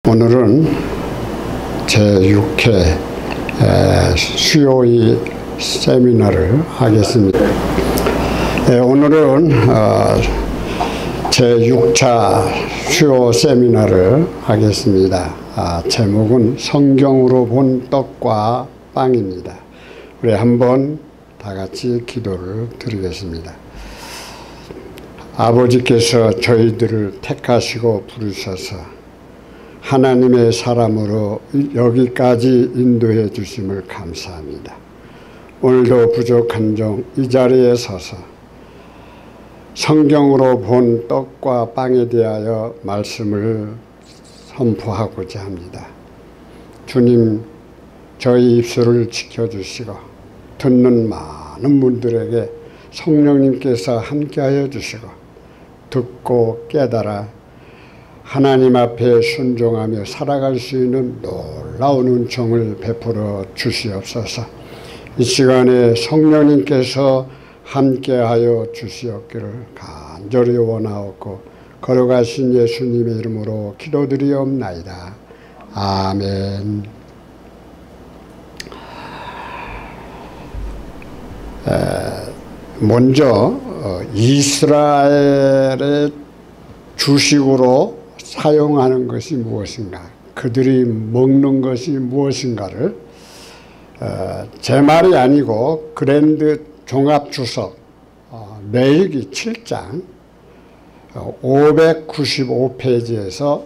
오늘은 제6회 수요일 세미나를 하겠습니다. 오늘은 제6차 수요 세미나를 하겠습니다. 제목은 성경으로 본 떡과 빵입니다. 우리 한번 다 같이 기도를 드리겠습니다. 아버지께서 저희들을 택하시고 부르셔서 하나님의 사람으로 여기까지 인도해 주심을 감사합니다. 오늘도 부족한 종 이 자리에 서서 성경으로 본 떡과 빵에 대하여 말씀을 선포하고자 합니다. 주님, 저희 입술을 지켜주시고 듣는 많은 분들에게 성령님께서 함께하여 주시고 듣고 깨달아 하나님 앞에 순종하며 살아갈 수 있는 놀라운 은총을 베풀어 주시옵소서. 이 시간에 성령님께서 함께하여 주시옵기를 간절히 원하옵고 걸어가신 예수님의 이름으로 기도드리옵나이다. 아멘. 먼저 이스라엘의 주식으로 사용하는 것이 무엇인가, 그들이 먹는 것이 무엇인가를 제 말이 아니고 그랜드 종합주석 레위기 7장 595페이지에서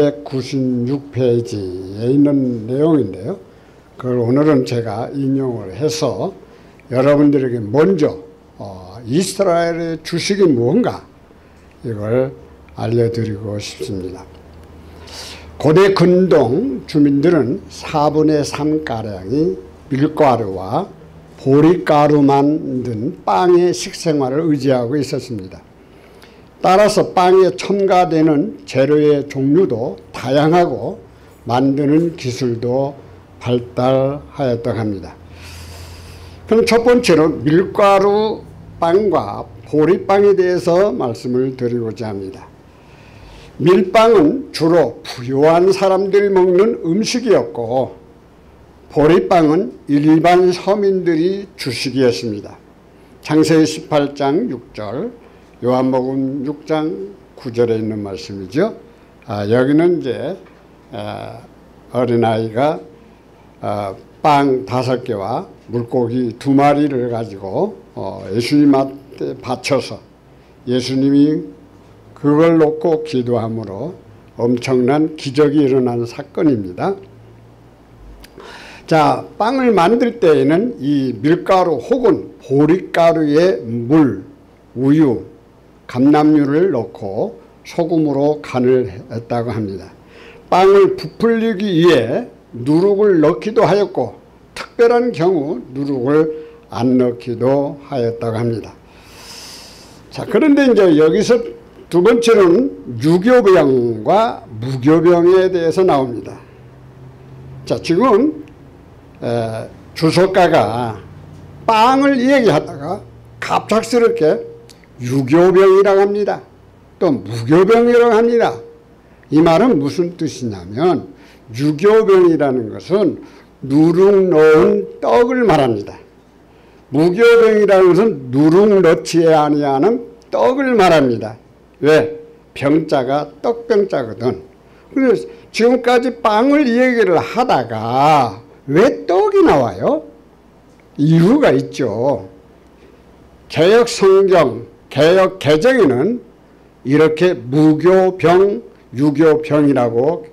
596페이지에 있는 내용인데요. 그걸 오늘은 제가 인용을 해서 여러분들에게 먼저 이스라엘의 주식이 무엇인가 이걸 알려드리고 싶습니다. 고대 근동 주민들은 4분의 3가량이 밀가루와 보리가루 만든 빵의 식생활을 의지하고 있었습니다. 따라서 빵에 첨가되는 재료의 종류도 다양하고 만드는 기술도 발달하였다고 합니다. 그럼 첫 번째로 밀가루 빵과 보리빵에 대해서 말씀을 드리고자 합니다. 밀빵은 주로 부유한 사람들이 먹는 음식이었고 보리빵은 일반 서민들이 주식이었습니다. 창세기 18장 6절, 요한복음 6장 9절에 있는 말씀이죠. 여기는 이제 어린아이가 빵 5개와 물고기 2마리를 가지고 예수님한테 바쳐서 예수님이 그걸 놓고 기도함으로 엄청난 기적이 일어나는 사건입니다. 자, 빵을 만들 때에는 이 밀가루 혹은 보리가루에 물, 우유, 감람유를 넣고 소금으로 간을 했다고 합니다. 빵을 부풀리기 위해 누룩을 넣기도 하였고 특별한 경우 누룩을 안 넣기도 하였다고 합니다. 자, 그런데 이제 여기서 두 번째로는 유교병과 무교병에 대해서 나옵니다. 자, 지금 주석가가 빵을 얘기하다가 갑작스럽게 유교병이라고 합니다. 또 무교병이라고 합니다. 이 말은 무슨 뜻이냐면 유교병이라는 것은 누룩 넣은 떡을 말합니다. 무교병이라는 것은 누룩 넣지 아니하는 떡을 말합니다. 왜? 병자가 떡병자거든. 그래서 지금까지 빵을 얘기를 하다가 왜 떡이 나와요? 이유가 있죠. 개역 성경, 개역 개정에는 이렇게 무교병, 유교병이라고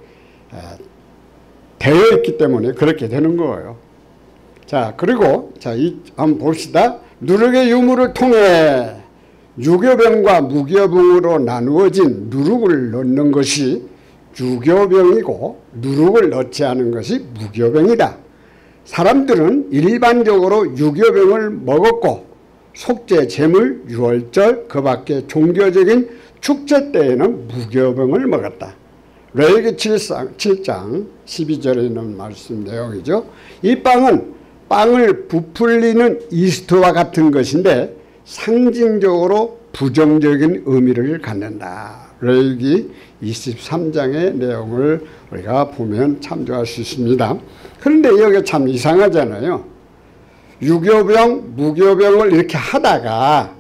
되어 있기 때문에 그렇게 되는 거예요. 자, 그리고 자, 한번 봅시다. 누룩의 유무를 통해 유교병과 무교병으로 나누어진 누룩을 넣는 것이 유교병이고 누룩을 넣지 않은 것이 무교병이다. 사람들은 일반적으로 유교병을 먹었고 속죄, 제물, 유월절, 그 밖에 종교적인 축제 때에는 무교병을 먹었다. 레위기 7장 12절에 있는 말씀 내용이죠. 이 빵은 빵을 부풀리는 이스트와 같은 것인데 상징적으로 부정적인 의미를 갖는다. 레위기 23장의 내용을 우리가 보면 참조할 수 있습니다. 그런데 여기 참 이상하잖아요. 유교병, 무교병을 이렇게 하다가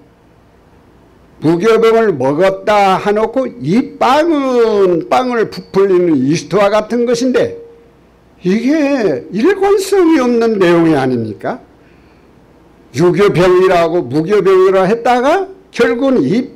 무교병을 먹었다 해놓고 이 빵을 부풀리는 이스트와 같은 것인데 이게 일관성이 없는 내용이 아닙니까? 유교병이라고 무교병이라고 했다가 결국은 이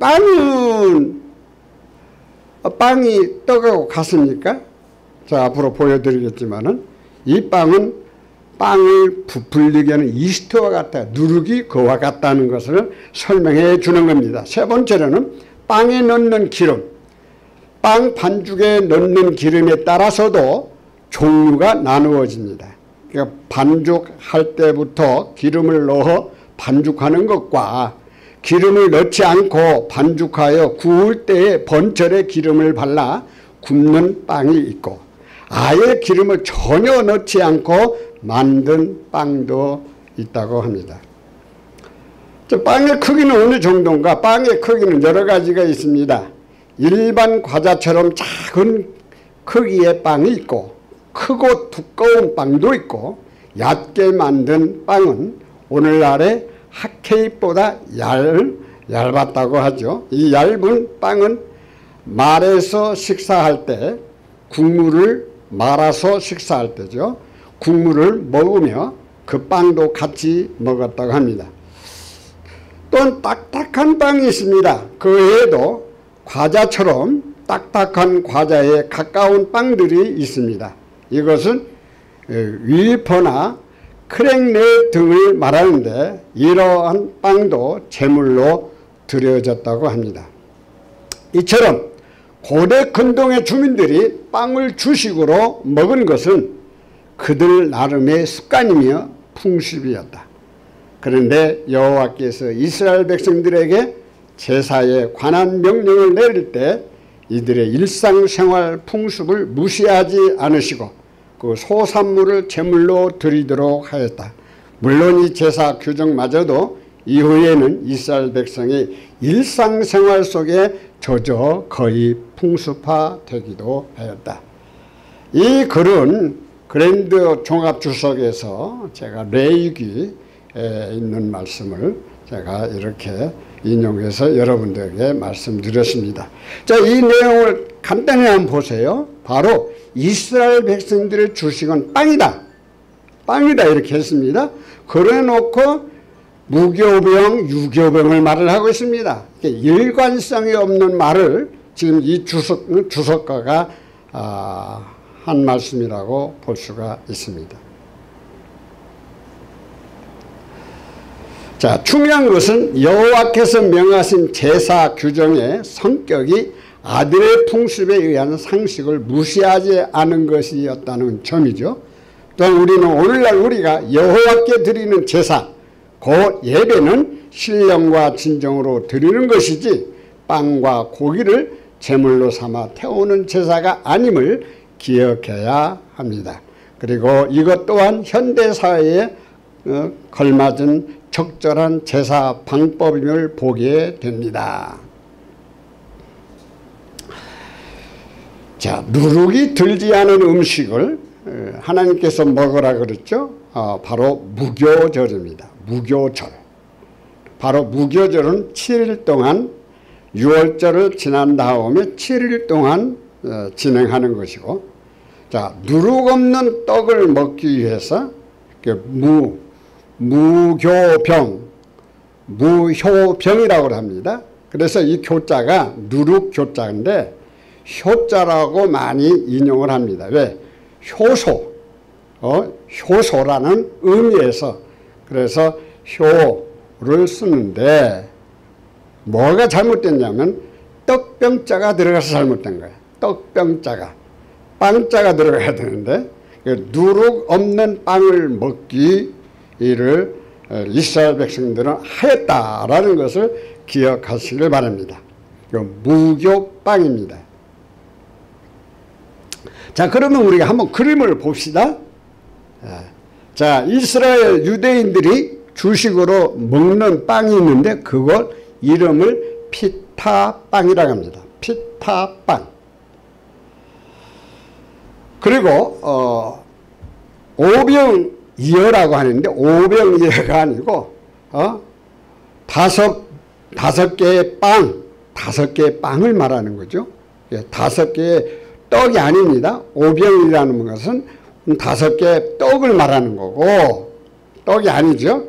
빵이 떡하고 같습니까? 자, 앞으로 보여드리겠지만은 이 빵은 빵을 부풀리게 하는 이스트와 같다. 누룩이 그와 같다는 것을 설명해 주는 겁니다. 세 번째로는 빵에 넣는 기름. 빵 반죽에 넣는 기름에 따라서도 종류가 나누어집니다. 그러니까 반죽할 때부터 기름을 넣어 반죽하는 것과 기름을 넣지 않고 반죽하여 구울 때에 번철에 기름을 발라 굽는 빵이 있고 아예 기름을 전혀 넣지 않고 만든 빵도 있다고 합니다. 빵의 크기는 어느 정도인가? 빵의 크기는 여러 가지가 있습니다. 일반 과자처럼 작은 크기의 빵이 있고 크고 두꺼운 빵도 있고 얕게 만든 빵은 오늘날의 핫케이크보다 얇았다고 하죠. 이 얇은 빵은 말아서 식사할 때 국물을 말아서 식사할 때죠. 국물을 먹으며 그 빵도 같이 먹었다고 합니다. 또한 딱딱한 빵이 있습니다. 그 외에도 과자처럼 딱딱한 과자에 가까운 빵들이 있습니다. 이것은 위퍼나 크랙넷 등을 말하는데 이러한 빵도 제물로 드려졌다고 합니다. 이처럼 고대 근동의 주민들이 빵을 주식으로 먹은 것은 그들 나름의 습관이며 풍습이었다. 그런데 여호와께서 이스라엘 백성들에게 제사에 관한 명령을 내릴 때 이들의 일상생활 풍습을 무시하지 않으시고 그 소산물을 제물로 드리도록 하였다. 물론 이 제사 규정마저도 이후에는 이스라엘 백성의 일상생활 속에 젖어 거의 풍습화되기도 하였다. 이 글은 그랜드 종합주석에서 제가 레위기에 있는 말씀을 제가 이렇게 인용해서 여러분들에게 말씀드렸습니다. 자, 이 내용을 간단히 한번 보세요. 바로 이스라엘 백성들의 주식은 빵이다. 빵이다 이렇게 했습니다. 그래 놓고 무교병, 유교병을 말을 하고 있습니다. 일관성이 없는 말을 지금 이 주석가가 한 말씀이라고 볼 수가 있습니다. 자, 중요한 것은 여호와께서 명하신 제사 규정의 성격이 아들의 풍습에 의한 상식을 무시하지 않은 것이었다는 점이죠. 또한 우리는 오늘날 우리가 여호와께 드리는 제사, 그 예배는 신령과 진정으로 드리는 것이지 빵과 고기를 제물로 삼아 태우는 제사가 아님을 기억해야 합니다. 그리고 이것 또한 현대사회에 걸맞은 적절한 제사 방법임을 보게 됩니다. 자, 누룩이 들지 않은 음식을 하나님께서 먹으라 그랬죠. 바로 무교절입니다. 무교절. 바로 무교절은 7일 동안 6월절을 지난 다음에 7일 동안 진행하는 것이고, 자, 누룩 없는 떡을 먹기 위해서 무교병, 무효병이라고 합니다. 그래서 이 교자가 누룩 교자인데 효자라고 많이 인용을 합니다. 왜? 효소라는 의미에서 그래서 효를 쓰는데 뭐가 잘못됐냐면 떡병자가 들어가서 잘못된 거예요. 떡병자가. 빵자가 들어가야 되는데 누룩 없는 빵을 먹기를 이스라엘 백성들은 하였다라는 것을 기억하시길 바랍니다. 무교빵입니다. 자, 그러면 우리가 한번 그림을 봅시다. 자, 이스라엘 유대인들이 주식으로 먹는 빵이 있는데 그걸 이름을 피타빵이라고 합니다. 피타빵. 그리고 오병이어라고 하는데 오병이어가 아니고 다섯 개의 빵을 말하는 거죠. 다섯 개의 떡이 아닙니다. 오병이라는 것은 다섯 개의 떡을 말하는 거고 떡이 아니죠.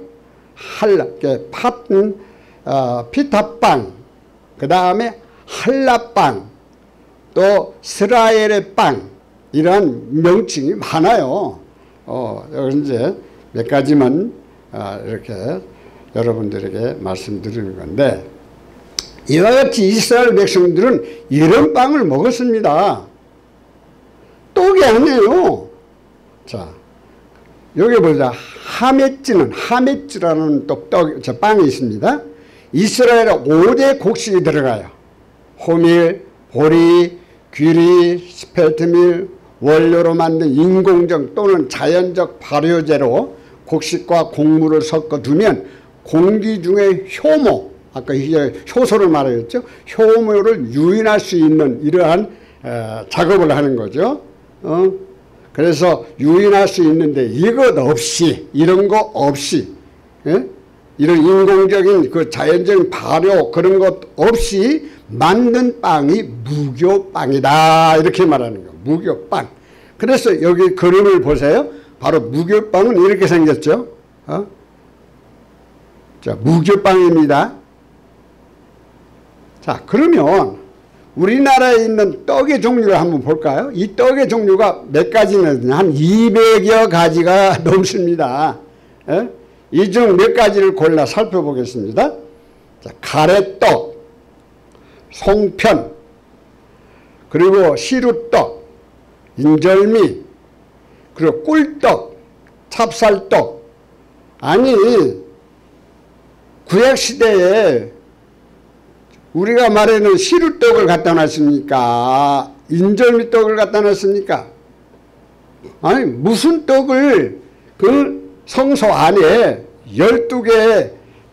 피타빵, 그 다음에 한라빵, 또 스라엘의 빵, 이런 명칭이 많아요. 여기 이제 몇 가지만 이렇게 여러분들에게 말씀드리는 건데, 이와 같이 이스라엘 백성들은 이런 빵을 먹었습니다. 떡이 아니에요. 자, 여기 보자. 하메츠라는 빵이 있습니다. 이스라엘에 5대 곡식이 들어가요. 호밀, 보리, 귀리, 스펠트밀, 원료로 만든 인공적 또는 자연적 발효제로 곡식과 곡물을 섞어 두면 공기 중에 효모, 아까 효소를 말했죠. 효모를 유인할 수 있는 이러한 작업을 하는 거죠. 그래서 유인할 수 있는데 이것 없이, 이런 거 없이, 이런 인공적인 그 자연적인 발효 그런 것 없이 만든 빵이 무교빵이다, 이렇게 말하는 거예요. 무교빵. 그래서 여기 그림을 보세요. 바로 무교빵은 이렇게 생겼죠. 자, 무교빵입니다. 자, 그러면 우리나라에 있는 떡의 종류를 한번 볼까요? 이 떡의 종류가 몇 가지는 한 200여 가지가 넘습니다. 이 중 몇 가지를 골라 살펴보겠습니다. 자, 가래떡, 송편, 그리고 시루떡, 인절미, 그리고 꿀떡, 찹쌀떡. 아니, 구약시대에 우리가 말하는 시루떡을 갖다 놨습니까? 인절미떡을 갖다 놨습니까? 아니, 무슨 떡을 그 성소 안에 12개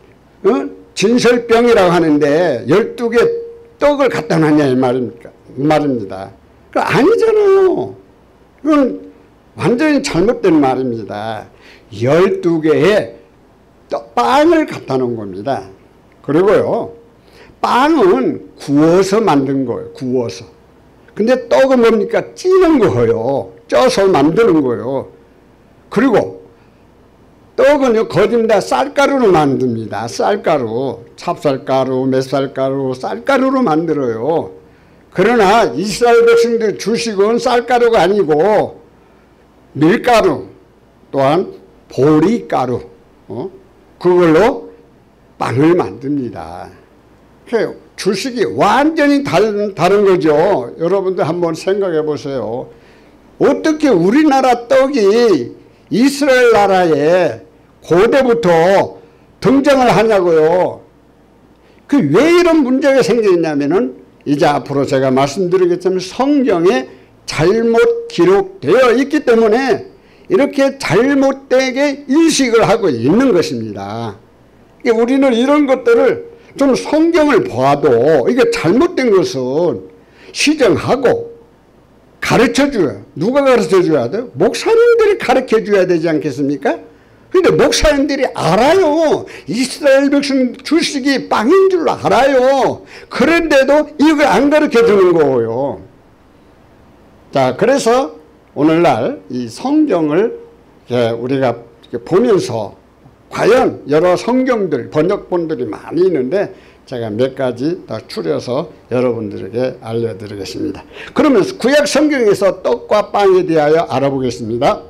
진설병이라고 하는데 12개 떡을 갖다 놨냐 이 말입니다. 그 아니잖아요. 그건 완전히 잘못된 말입니다. 12개의 빵을 갖다 놓은 겁니다. 그리고요, 빵은 구워서 만든 거예요. 구워서. 근데 떡은 뭡니까? 찌는 거예요. 쪄서 만드는 거예요. 그리고 떡은요, 거듭다 쌀가루로 만듭니다. 쌀가루. 찹쌀가루, 맵쌀가루, 쌀가루로 만들어요. 그러나 이스라엘 백성들 주식은 쌀가루가 아니고 밀가루, 또한 보리가루, 그걸로 빵을 만듭니다. 주식이 완전히 다른 거죠. 여러분들 한번 생각해 보세요. 어떻게 우리나라 떡이 이스라엘 나라에 고대부터 등장을 하냐고요. 그 왜 이런 문제가 생기냐면은 이제 앞으로 제가 말씀드리겠지만 성경에 잘못 기록되어 있기 때문에 이렇게 잘못되게 인식을 하고 있는 것입니다. 우리는 이런 것들을 좀 성경을 봐도 이게 잘못된 것은 시정하고 가르쳐줘요. 누가 가르쳐줘야 돼요? 목사님들이 가르쳐줘야 되지 않겠습니까? 근데 목사님들이 알아요. 이스라엘 백성 주식이 빵인 줄 알아요. 그런데도 이걸 안 가르쳐주는 거예요. 자, 그래서 오늘날 이 성경을 우리가 보면서 과연 여러 성경들, 번역본들이 많이 있는데 제가 몇 가지 더 추려서 여러분들에게 알려드리겠습니다. 그러면 구약 성경에서 떡과 빵에 대하여 알아보겠습니다.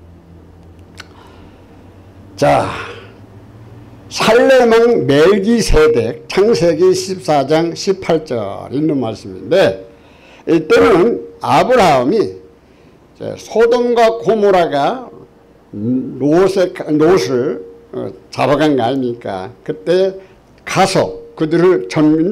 자, 살레망 멜기세덱 창세기 14장 18절 있는 말씀인데, 이때는 아브라함이 소돔과 고모라가 롯을 잡아간 거 아닙니까? 그때 가서 그들을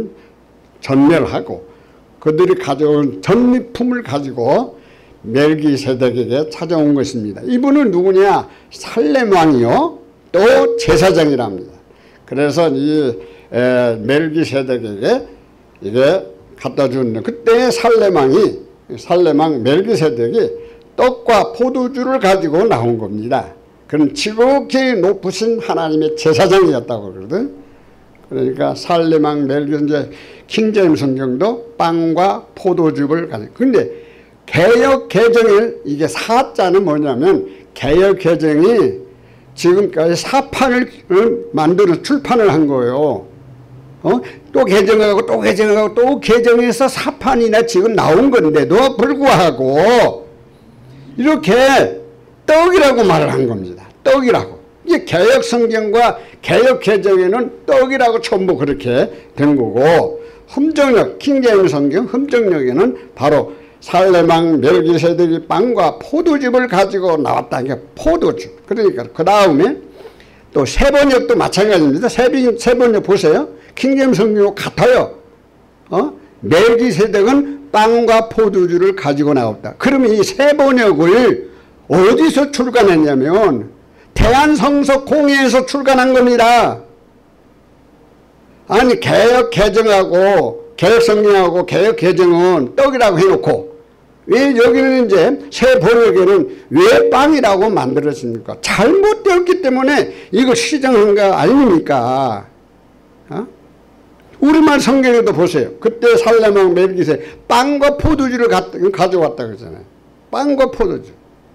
전멸하고 그들이 가져온 전리품을 가지고 멜기세덱에게 찾아온 것입니다. 이분은 누구냐? 살렘 왕이요, 또 제사장이랍니다. 그래서 이 멜기세덱에게 이게 갖다 줬는데 그때 살레망 멜기세덱이 떡과 포도주를 가지고 나온 겁니다. 그는 지극히 높으신 하나님의 제사장이었다고 그러거든. 그러니까 살레망 멜기세덱 킹제임스 성경도 빵과 포도주를 가지고. 근데 개역 개정을 이게 사자는 뭐냐면 개역 개정이 지금까지 사판을 만드는 출판을 한 거예요. 또 개정하고 또 개정하고 또 개정해서 사판이나 지금 나온 건데도 불구하고 이렇게 떡이라고 말을 한 겁니다. 떡이라고. 이게 개역 성경과 개역 개정에는 떡이라고 전부 그렇게 된 거고, 흠정역 킹제임스 성경 흠정역에는 바로 살레망 멜기세덱이 빵과 포도즙을 가지고 나왔다. 이게 포도주. 그러니까 그 다음에 또 세번역도 마찬가지입니다. 세번역 보세요. 킹제임스 성경하고 같아요. 멜기세덱은 빵과 포도주를 가지고 나왔다. 그러면 이 세번역을 어디서 출간했냐면 대한성서 공회에서 출간한 겁니다. 아니 개역 개정하고 개역 성경하고 개역 개정은 떡이라고 해놓고 왜 여기는 이제 새 번역에는 왜 빵이라고 만들었습니까? 잘못되었기 때문에 이걸 시정한 거 아닙니까? 우리말 성경에도 보세요. 그때 살레망 멜기세덱 빵과 포도주를 가져왔다 그러잖아요. 빵과 포도주.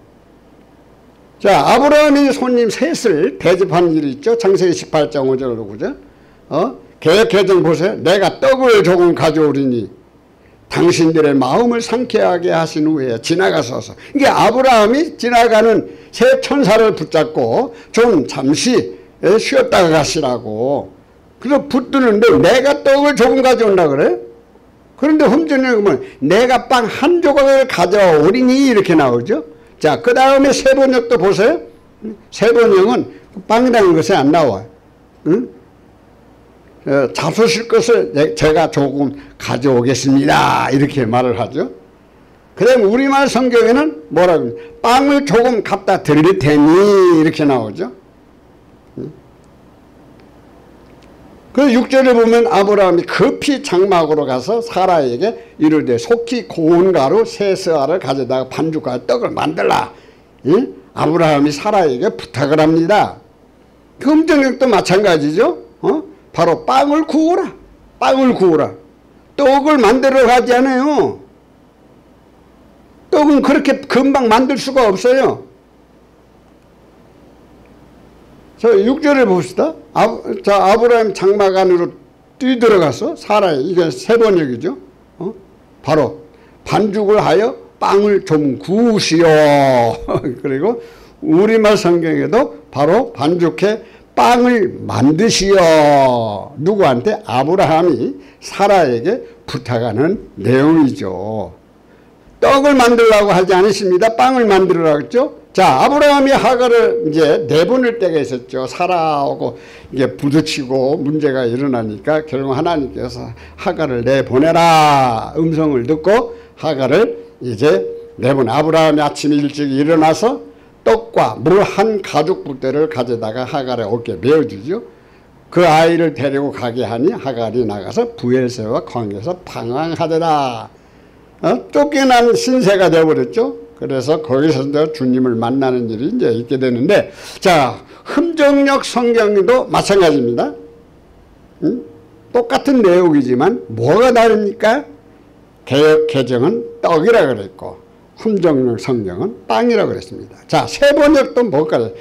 자, 아브라함이 손님 셋을 대접하는 일이 있죠. 창세기 18장 5절로 9절. 개역 개정 보세요. 내가 떡을 조금 가져오리니 당신들의 마음을 상쾌하게 하신 후에 지나가소서. 이게 아브라함이 지나가는 새 천사를 붙잡고 좀 잠시 쉬었다가 가시라고. 그래서 붙드는데 내가 떡을 조금 가져온다 그래. 그런데 흠정역에 보면 내가 빵 한 조각을 가져오리니 이렇게 나오죠. 자, 그 다음에 세번역도 보세요. 세번역은 빵이라는 것이 안 나와요. 응? 잡수실 것을 제가 조금 가져오겠습니다. 이렇게 말을 하죠. 그 다음에 우리말 성경에는 뭐라고 합니까? 빵을 조금 갖다 드릴 테니 이렇게 나오죠. 그 6절에 보면 아브라함이 급히 장막으로 가서 사라에게 이르되 속히 고운 가루 세스알을 가져다가 반죽과 떡을 만들라. 아브라함이 사라에게 부탁을 합니다. 흠정역도 마찬가지죠. 바로 빵을 구우라. 빵을 구우라. 떡을 만들어 가지 않아요. 떡은 그렇게 금방 만들 수가 없어요. 자, 6절을 봅시다. 아브라함 장막 안으로 뛰들어가서 사라에, 이게 세번역이죠. 바로 반죽을 하여 빵을 좀 구우시오. 그리고 우리말 성경에도 바로 반죽해 빵을 만드시오. 누구한테? 아브라함이 사라에게 부탁하는 내용이죠. 떡을 만들라고 하지 않으십니다. 빵을 만들으라고 했죠. 자, 아브라함이 하갈을 이제 내보낼 때가 있었죠. 사라하고 이게 부딪히고 문제가 일어나니까 결국 하나님께서 하갈을 내보내라 음성을 듣고 하갈을 이제 내보내. 아브라함이 아침에 일찍 일어나서 떡과 물 한 가죽 부대를 가져다가 하갈의 어깨에 메어주죠. 그 아이를 데리고 가게 하니 하갈이 나가서 부엘세와 광야에서 방황하더라. 쫓겨난 신세가 되어버렸죠. 그래서 거기서 이제 주님을 만나는 일이 이제 있게 되는데, 자, 흠정역 성경도 마찬가지입니다. 똑같은 내용이지만 뭐가 다릅니까? 개역 개정은 떡이라 그랬고 흠정역 성경은 빵이라고 그랬습니다. 자, 세번역도 뭘까요?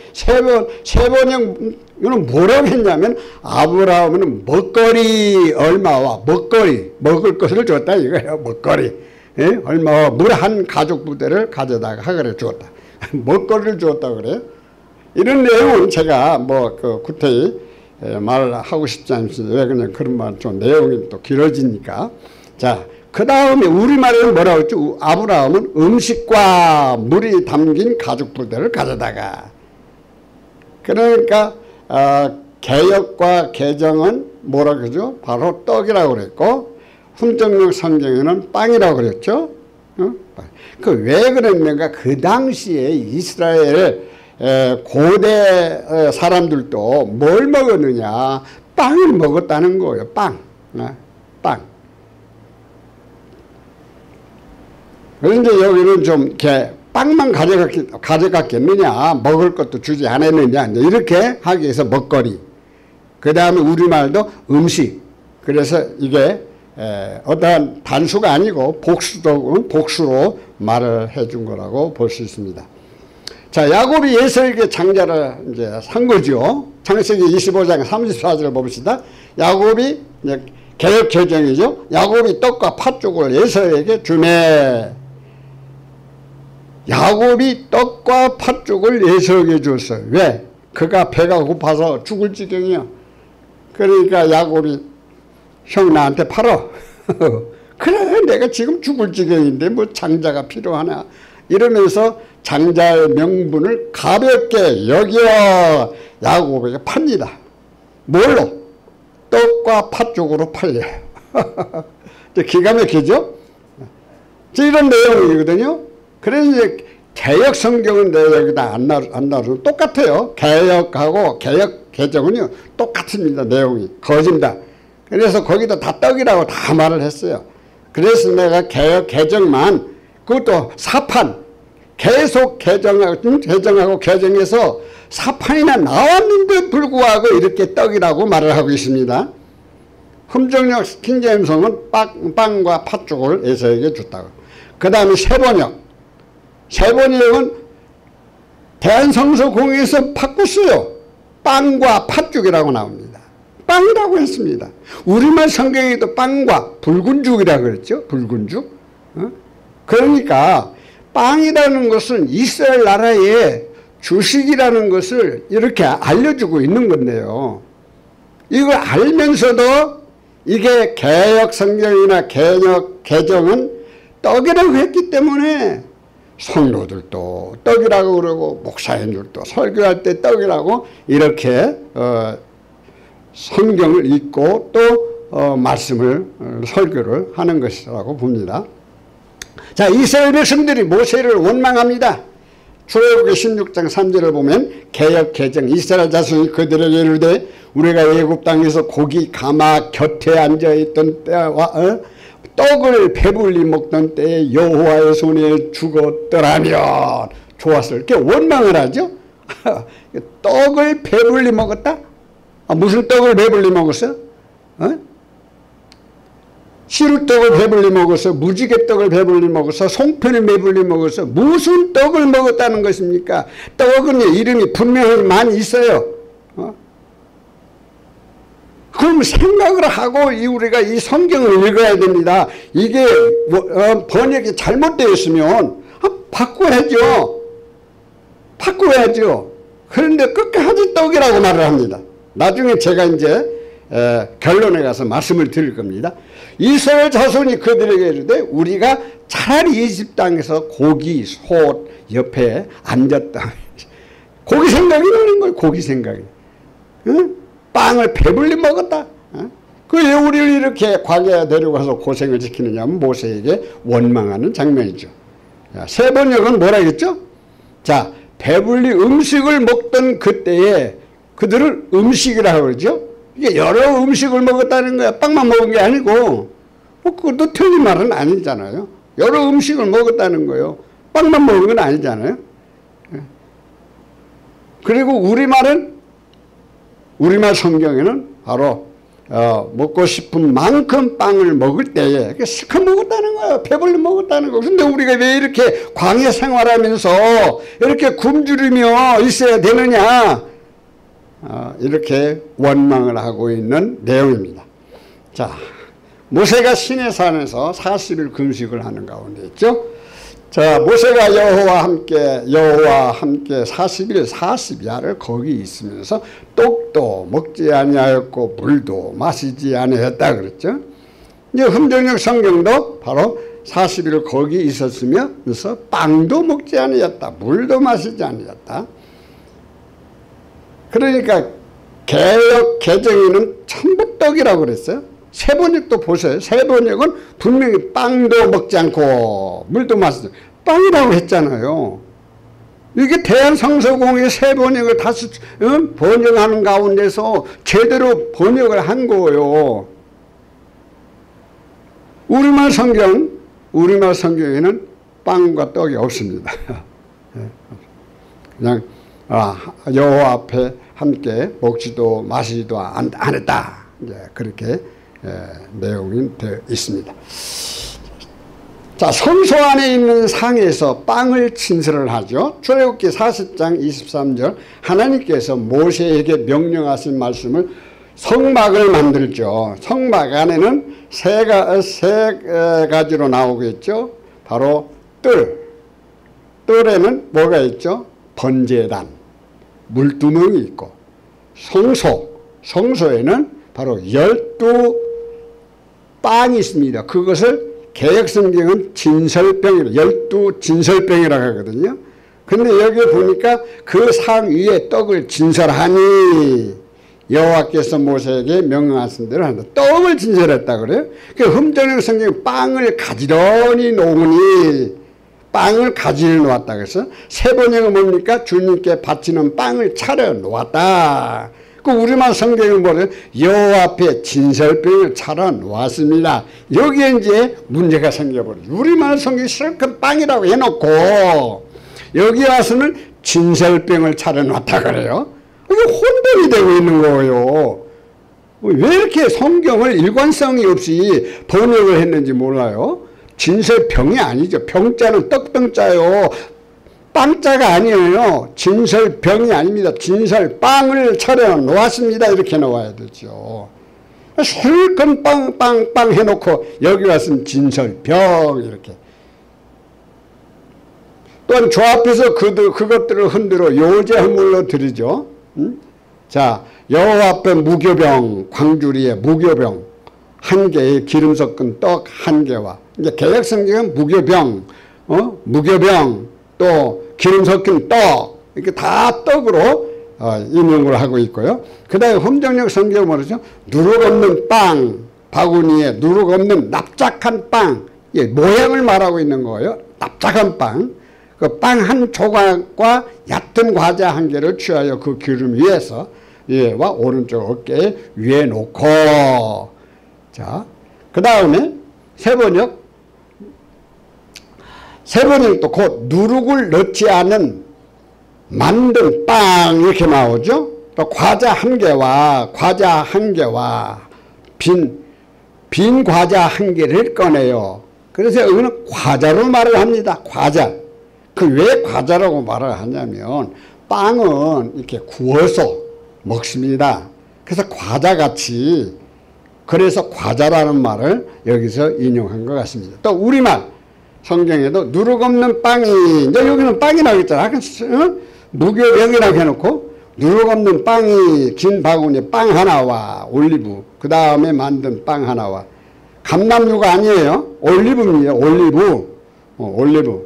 세번역은 뭐라고 했냐면 아브라함은 먹거리 얼마와 먹을 것을 줬다 이거예요. 먹거리. 예? 얼마와 물 한 가죽 부대를 가져다가 하갈에 주었다. 먹거리를 주었다 그래요. 이런 내용은 제가 구태히 말을 하고 싶지 않습니다. 왜 그냥 그런 말 좀 내용이 또 길어지니까. 자, 그 다음에 우리말에는 뭐라고 했죠? 아브라함은 음식과 물이 담긴 가죽 부대를 가져다가. 그러니까 개역과 개정은 뭐라고 그러죠? 바로 떡이라고 그랬고 흠정역 성경에는 빵이라고 그랬죠. 왜 그랬는가? 그 당시에 이스라엘 고대 사람들도 뭘 먹었느냐? 빵을 먹었다는 거예요. 빵. 그런데 여기는 좀 이렇게 빵만 가져갔겠느냐, 먹을 것도 주지 않았느냐, 이렇게 하기 위해서 먹거리. 그 다음에 우리말도 음식. 그래서 이게 어떠한 단수가 아니고 복수로 말을 해준 거라고 볼 수 있습니다. 자, 야곱이 에서에게 장자를 이제 산 거죠. 창세기 25장 34절을 봅시다. 야곱이 이제 개혁 개정이죠. 야곱이 떡과 팥죽을 에서에게 주매. 야곱이 떡과 팥죽을 에서에게 줬어요. 왜? 그가 배가 고파서 죽을 지경이야. 그러니까 야곱이 형 나한테 팔어. 그래, 내가 지금 죽을 지경인데 뭐 장자가 필요하나. 이러면서 장자의 명분을 가볍게 여겨 야곱에게 팝니다. 뭘로? 떡과 팥죽으로 팔려요. 기가 막히죠? 이런 내용이거든요. 그래서 이제 개혁 성경은 여기다 안 나오고 똑같아요. 개혁하고 개혁 개정은요 똑같습니다. 내용이 거짓니다. 그래서 거기다 다 떡이라고 다 말을 했어요. 그래서 내가 개혁 개정만 그것도 사판 계속 개정하고 개정해서 사판이나 나왔는데 불구하고 이렇게 떡이라고 말을 하고 있습니다. 흠정역 킹제임성은 빵과 팥죽을 에서에게 줬다고. 그 다음에 세번역은 대한성서공회에서 바꿨어요. 빵과 팥죽이라고 나옵니다. 빵이라고 했습니다. 우리말 성경에도 빵과 붉은 죽이라고 그랬죠. 붉은 죽. 그러니까 빵이라는 것은 이스라엘 나라의 주식이라는 것을 이렇게 알려주고 있는 건데요. 이걸 알면서도 이게 개혁 성경이나 개혁 개정은 떡이라고 했기 때문에 성도들도 떡이라고 그러고 목사님들도 설교할 때 떡이라고 이렇게 성경을 읽고 또 말씀을 설교를 하는 것이라고 봅니다. 자, 이스라엘 백성들이 모세를 원망합니다. 출애굽기 16장 3절을 보면 개혁 개정 이스라엘 자손이 그들에게 이르되 우리가 애굽 땅에서 고기 가마 곁에 앉아있던 때와 떡을 배불리 먹던 때에 여호와의 손에 죽었더라면 좋았을 게 원망을 하죠. 떡을 배불리 먹었다? 무슨 떡을 배불리 먹었어? 시루떡을 배불리 먹었어? 무지개떡을 배불리 먹었어? 송편을 배불리 먹었어? 무슨 떡을 먹었다는 것입니까? 떡은 이름이 분명히 많이 있어요. 그럼 생각을 하고 우리가 이 성경을 읽어야 됩니다. 이게 번역이 잘못되어 있으면 바꿔야죠. 그런데 끝까지 떡이라고 말을 합니다. 나중에 제가 이제 결론에 가서 말씀을 드릴 겁니다. 이스라엘 자손이 그들에게 이르되 우리가 차라리 이집 땅에서 고기, 소 옆에 앉았다. 고기 생각이 나는 거예요. 고기 생각이. 빵을 배불리 먹었다. 왜 우리를 이렇게 광야에 데려가서 고생을 시키느냐면 모세에게 원망하는 장면이죠. 세 번역은 뭐라 했죠? 자, 배불리 음식을 먹던 그때에 그들을 음식이라고 그러죠. 이게 여러 음식을 먹었다는 거야. 빵만 먹은 게 아니고. 그것도 틀린 말은 아니잖아요. 여러 음식을 먹었다는 거예요. 빵만 먹은 건 아니잖아요. 그리고 우리말 성경에는 바로 먹고 싶은 만큼 빵을 먹을 때에 실컷 먹었다는 거예요. 배불리 먹었다는 거예요. 근데 우리가 왜 이렇게 광야 생활하면서 이렇게 굶주리며 있어야 되느냐. 이렇게 원망을 하고 있는 내용입니다. 자, 모세가 시내산에서 40일 금식을 하는 가운데 있죠. 자, 모세가 여호와 함께 40일 40야를 거기 있으면서 떡도 먹지 아니하였고 물도 마시지 아니했다 그랬죠. 이제 흠정역 성경도 바로 40일 거기 있었으면서 빵도 먹지 아니했다. 물도 마시지 아니했다. 그러니까 개혁 개정에는 전부 떡이라고 그랬어요. 세번역도 보세요. 세번역은 분명히 빵도 먹지 않고 물도 마시지 빵이라고 했잖아요. 이게 대한성서공회 세번역을 다시 번역하는 가운데서 제대로 번역을 한 거예요. 우리말 성경에는 빵과 떡이 없습니다. 그냥 여호와 앞에 함께 먹지도 마시지도 안 했다. 그렇게 내용이 되어 있습니다. 자, 성소 안에 있는 상에서 빵을 진설을 하죠. 출애굽기 40장 23절 하나님께서 모세에게 명령하신 말씀을 성막을 만들죠. 성막 안에는 세 가지로 나오겠죠. 바로 뜰에는 뭐가 있죠? 번제단, 물두멍이 있고, 성소에는 바로 12빵이 있습니다. 그것을 개역성경은 진설병이라고, 12진설병이라고 하거든요. 근데 여기 보니까 그 상 위에 떡을 진설하니 여호와께서 모세에게 명령하신 대로 한다. 떡을 진설했다 그래요. 그 흠전역 성경에 빵을 가지런히 놓으니, 빵을 가지런히 놓았다 그래서 세 번역은 뭡니까? 주님께 바치는 빵을 차려 놓았다. 그 우리말 성경은 뭐래요? 여호와 앞에 진설병을 차려 놓았습니다. 여기에 이제 문제가 생겨버려요. 우리말 성경이 실컷 빵이라고 해놓고 여기 와서는 진설병을 차려 놨다 그래요. 이게 혼돈이 되고 있는 거예요. 왜 이렇게 성경을 일관성이 없이 번역을 했는지 몰라요. 진설병이 아니죠. 병자는 떡병자요. 빵자가 아니에요. 진설병이 아닙니다. 진설빵을 차려 놓았습니다. 이렇게 나와야 되죠. 실컷 빵 해놓고 여기 와서는 진설병 이렇게. 또한 저 앞에서 그것들을 흔들어 요제헌물로 드리죠. 자, 여호와 앞에 무교병, 광주리에 무교병 한 개에 기름 섞은 떡 한 개와, 이제 개역성경은 무교병, 무교병 또 기름 섞인 떡, 이렇게 다 떡으로 인용을 하고 있고요. 그 다음에 흠정역 성경은 뭐죠? 누룩 없는 빵, 바구니에 누룩 없는 납작한 빵, 모양을 말하고 있는 거예요. 납작한 빵. 그 빵 한 조각과 얕은 과자 한 개를 취하여 그 기름 위에서 위에와 오른쪽 어깨 위에 놓고, 자, 그 다음에 세번역도 곧 누룩을 넣지 않은 만든 빵 이렇게 나오죠. 또 과자 한 개와 빈 과자 한 개를 꺼내요. 그래서 여기는 과자로 말을 합니다. 과자. 그 왜 과자라고 말을 하냐면 빵은 이렇게 구워서 먹습니다. 그래서 과자같이, 그래서 과자라는 말을 여기서 인용한 것 같습니다. 또 우리말 성경에도 누룩 없는 빵이, 이제 여기는 빵이라고 했잖아. 무교병이라고 해놓고 누룩 없는 빵이 긴 바구니에 빵 하나와 올리브, 그 다음에 만든 빵 하나와, 감람류가 아니에요. 올리브입니다. 올리브.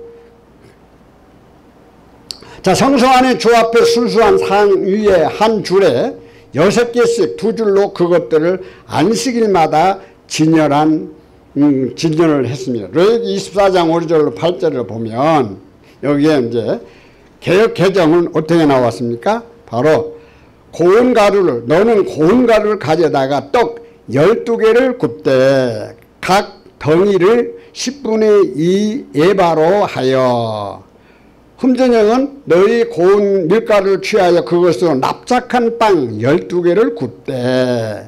자, 성소 안에 주 앞에 순수한 상 위에 한 줄에 6개씩 2줄로 그것들을 안식일마다 진열을 했습니다. 레위기 24장 5절로 8절을 보면 여기에 이제 개역 개정은 어떻게 나왔습니까? 바로 너는 고운 가루를 가져다가 떡 12개를 굽되 각 덩이를 10분의 2 에바로 하여, 흠전역은 너희 고운 밀가루를 취하여 그것으로 납작한 빵 12개를 굽되,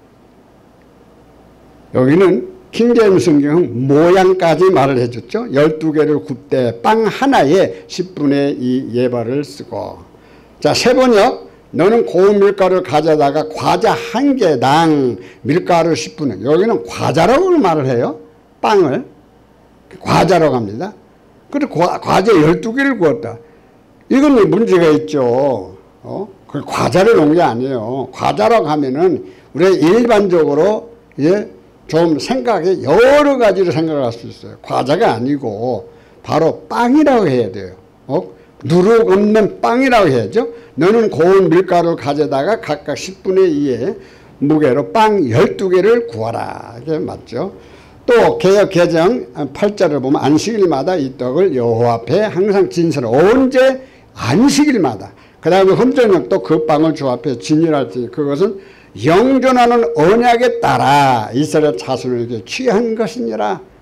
여기는 킹제임스 성경은 모양까지 말을 해줬죠. 12개를 굽되 빵 하나에 10분의 2 예바를 쓰고, 자, 세번역 너는 고운 밀가루를 가져다가 과자 한 개당 밀가루 10분의, 여기는 과자라고 말을 해요. 빵을 과자라고 합니다. 그리고 과자 12개를 구웠다. 이건 문제가 있죠. 그 과자를 놓은 게 아니에요. 과자라고 하면은 우리가 일반적으로 좀 생각에 여러 가지로 생각할 수 있어요. 과자가 아니고 바로 빵이라고 해야 돼요. 누룩 없는 빵이라고 해야죠. 너는 고운 밀가루를 가져다가 각각 10분의 2의 무게로 빵 12개를 구하라. 이게 맞죠. 또 개역 개정 8절을 보면 안식일마다 이 떡을 여호와 앞에 항상 진설. 언제? 안식일마다. 그 다음에 흠전역도 그 빵을 주 앞에 진열할 때 그것은 영존하는 언약에 따라 이스라엘 자손에게 취한 것이니라.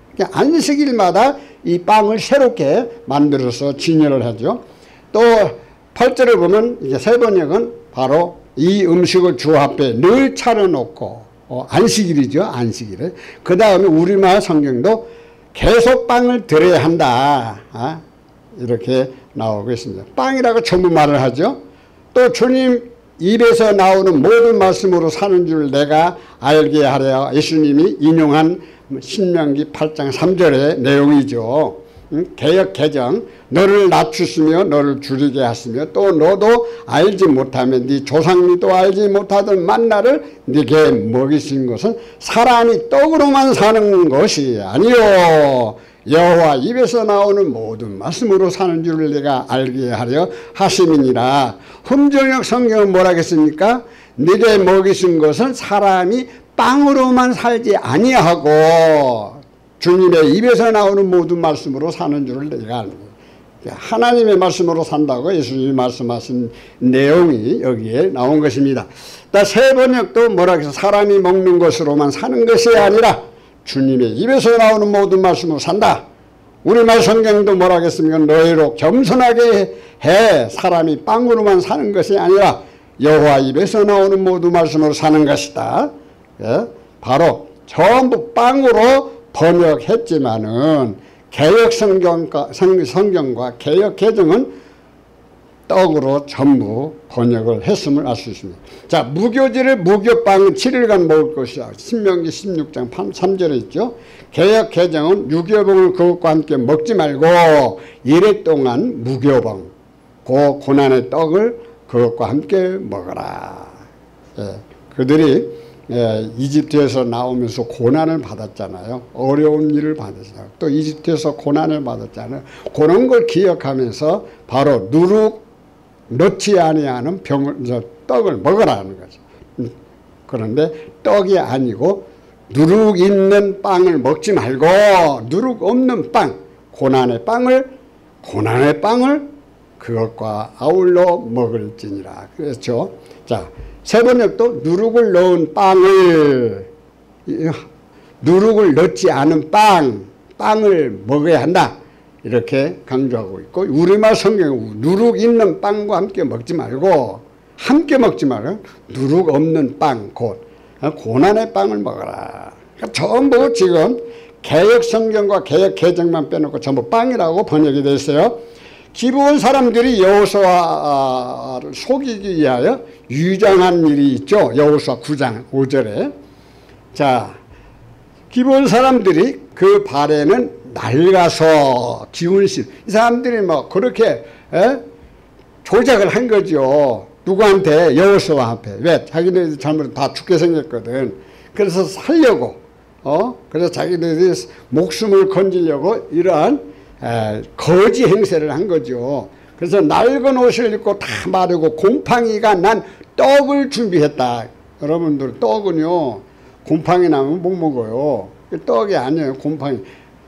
안식일마다 이 빵을 새롭게 만들어서 진열을 하죠. 또 8절을 보면 이제 세 번역은 바로 이 음식을 주 앞에 늘 차려놓고 안식일이죠. 안식일을. 그 다음에 우리말 성경도 계속 빵을 드려야 한다. 이렇게 나오고 있습니다. 빵이라고 전부 말을 하죠. 또 주님 입에서 나오는 모든 말씀으로 사는 줄 내가 알게 하려 예수님이 인용한 신명기 8장 3절의 내용이죠. 개역 개정 너를 낮추시며 너를 줄이게 하시며 또 너도 알지 못하면 네 조상님도 알지 못하던 만나를 네게 먹이신 것은 사람이 떡으로만 사는 것이 아니요 여호와 입에서 나오는 모든 말씀으로 사는 줄을 내가 알게 하려 하심이니라. 흠정역 성경은 뭐라 했습니까? 네게 먹이신 것은 사람이 빵으로만 살지 아니하고 주님의 입에서 나오는 모든 말씀으로 사는 줄을 내가 알고 하나님의 말씀으로 산다고 예수님이 말씀하신 내용이 여기에 나온 것입니다. 세 번역도 뭐라 해서 사람이 먹는 것으로만 사는 것이 아니라 주님의 입에서 나오는 모든 말씀으로 산다. 우리말 성경도 뭐라 하겠습니까? 너희로 겸손하게 해. 사람이 빵으로만 사는 것이 아니라 여호와 입에서 나오는 모든 말씀으로 사는 것이다. 예? 바로 전부 빵으로 번역했지만은 개역 성경과 개역 개정은 떡으로 전부 번역을 했음을 알 수 있습니다. 자, 무교지를 무교빵은 7일간 먹을 것이다. 신명기 16장 3절에 있죠. 개역 개정은 유교봉을 그것과 함께 먹지 말고 이래 동안 무교봉, 고난의 떡을 그것과 함께 먹어라. 예, 그들이 이집트에서 나오면서 고난을 받았잖아요. 어려운 일을 받았잖아요. 또 이집트에서 고난을 받았잖아요. 그런 걸 기억하면서 바로 누룩 넣지 아니하는 떡을 먹으라는 거죠. 그런데 떡이 아니고 누룩 있는 빵을 먹지 말고 누룩 없는 빵, 고난의 빵을 그것과 아울러 먹을지니라. 그렇죠. 자, 세 번역도 누룩을 넣은 빵을 누룩을 넣지 않은 빵을 먹어야 한다. 이렇게 강조하고 있고 우리말 성경은 누룩 있는 빵과 함께 먹지 말고 누룩 없는 빵 곧 고난의 빵을 먹어라. 그러니까 전부 지금 개역 성경과 개역 개정만 빼놓고 전부 빵이라고 번역이 되어 있어요. 기브온 사람들이 여호수아를 속이기 위하여 유장한 일이 있죠. 여호수아 9장 5절에. 자, 기브온 사람들이 그 발에는 낡아서 기운실 이 사람들이 뭐 그렇게 조작을 한 거죠. 누구한테? 여호수아 앞에. 왜? 자기네들 잘못 다 죽게 생겼거든. 그래서 살려고 그래서 자기네들이 목숨을 건지려고 이러한 거지 행세를 한 거죠. 그래서 낡은 옷을 입고 다 마르고 곰팡이가 난 떡을 준비했다. 여러분들 떡은요 곰팡이 나면 못 먹어요. 떡이 아니에요. 곰팡이.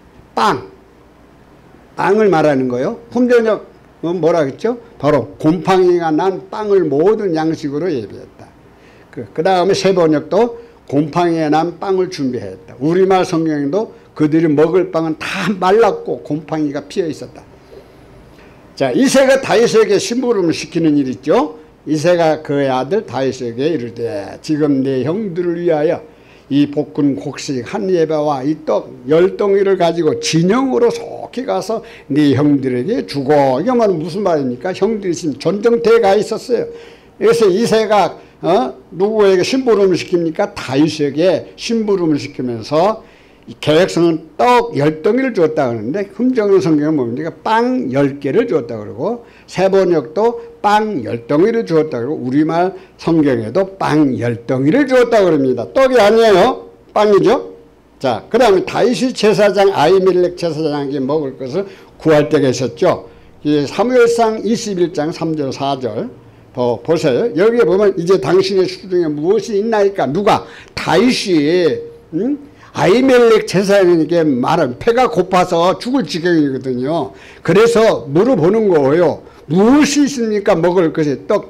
빵을 말하는 거예요. 흠전역 뭐라 했죠? 바로 곰팡이가 난 빵을 모든 양식으로 예비했다. 그 다음에 세 번역도 곰팡이에 난 빵을 준비했다. 우리말 성경에도 그들이 먹을 빵은 다 말랐고 곰팡이가 피어 있었다. 자, 이새가 다윗에게 심부름을 시키는 일 있죠. 이새가 그의 아들 다윗에게 이르되 지금 내 형들을 위하여 이 볶은 곡식 한 예배와 이 떡 10덩이를 가지고 진영으로 속히 가서 네 형들에게 주고. 이게 무슨 말입니까? 형들이 지금 전쟁터에 있었어요. 그래서 이새가 누구에게 심부름을 시킵니까? 다윗에게 심부름을 시키면서 계획성은 떡 10덩이를 주었다 그러는데 흠정은 성경은 뭡니까? 빵 10개를 주었다 그러고 세 번역도 빵 10덩이를 주었다 그러고 우리말 성경에도 빵 10덩이를 주었다 그럽니다. 떡이 아니에요. 빵이죠. 자, 그 다음에 다윗이 제사장 아히멜렉 제사장에게 먹을 것을 구할 때가 있었죠. 사무엘상 21장 3절 4절 보세요. 여기에 보면 이제 당신의 수중에 무엇이 있나이까? 누가? 다윗이 아히멜렉 제사장에게 말은 배가 고파서 죽을 지경이거든요. 그래서 물어보는 거예요. 무엇이 있습니까? 먹을 것이 떡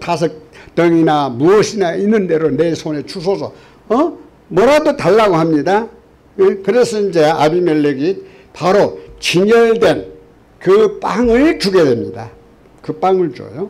5덩이나 무엇이나 있는 대로 내 손에 주소서. 뭐라도 달라고 합니다. 그래서 이제 아비멜렉이 바로 진열된 그 빵을 주게 됩니다. 그 빵을 줘요.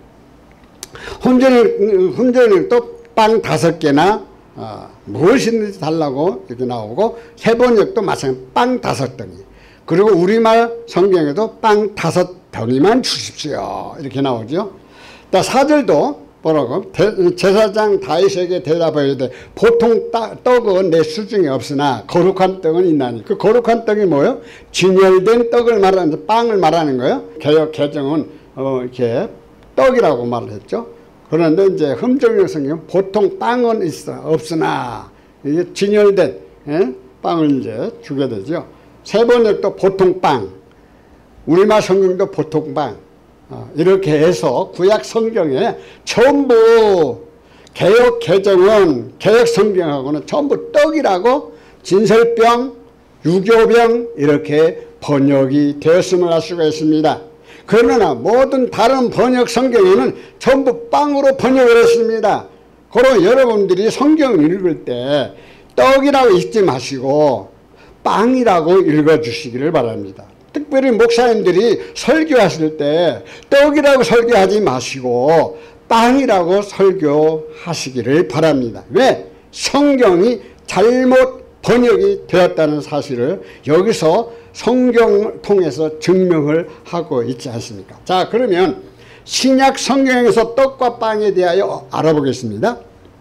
혼전일도 빵 5개나 무엇이든지 달라고 이렇게 나오고, 세번역도 마찬가지 빵 5덩이. 그리고 우리말 성경에도 빵 5덩이만 주십시오 이렇게 나오죠. 4절도 뭐라고? 제사장 다윗에게 대답하여 이르되 보통 떡은 내 수중에 없으나 거룩한 떡은 있나니. 그 거룩한 떡이 뭐예요? 진열된 떡을 말하는, 빵을 말하는 거예요. 개역 개정은 이렇게 떡이라고 말을 했죠. 그런데 이제 흠정역 성경은 보통 빵은 없으나 이게 진열된 빵을 이제 주게 되죠. 세번역도 보통 빵, 우리말 성경도 보통 빵. 이렇게 해서 구약 성경에 전부 개역 개정은 개역 성경하고는 전부 떡이라고 진설병, 유교병 이렇게 번역이 되었음을 알 수가 있습니다. 그러나 모든 다른 번역 성경에는 전부 빵으로 번역을 했습니다. 그럼 여러분들이 성경을 읽을 때 떡이라고 읽지 마시고 빵이라고 읽어주시기를 바랍니다. 특별히 목사님들이 설교하실 때 떡이라고 설교하지 마시고 빵이라고 설교하시기를 바랍니다. 왜? 성경이 잘못 번역이 되었다는 사실을 여기서 성경을 통해서 증명을 하고 있지 않습니까? 자, 그러면 신약 성경에서 떡과 빵에 대하여 알아보겠습니다.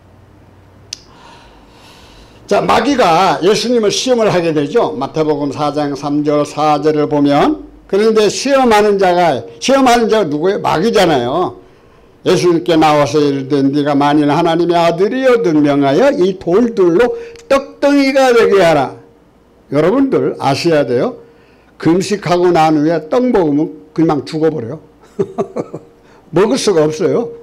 자, 마귀가 예수님을 시험을 하게 되죠. 마태복음 4장 3절 4절을 보면. 그런데 시험하는 자가 누구예요? 마귀잖아요. 예수님께 나와서 이르되 네가 만일 하나님의 아들이여든 명하여 이 돌들로 떡덩이가 되게 하라. 여러분들 아셔야 돼요. 금식하고 난 후에 떡 먹으면 그냥 죽어버려요. 먹을 수가 없어요.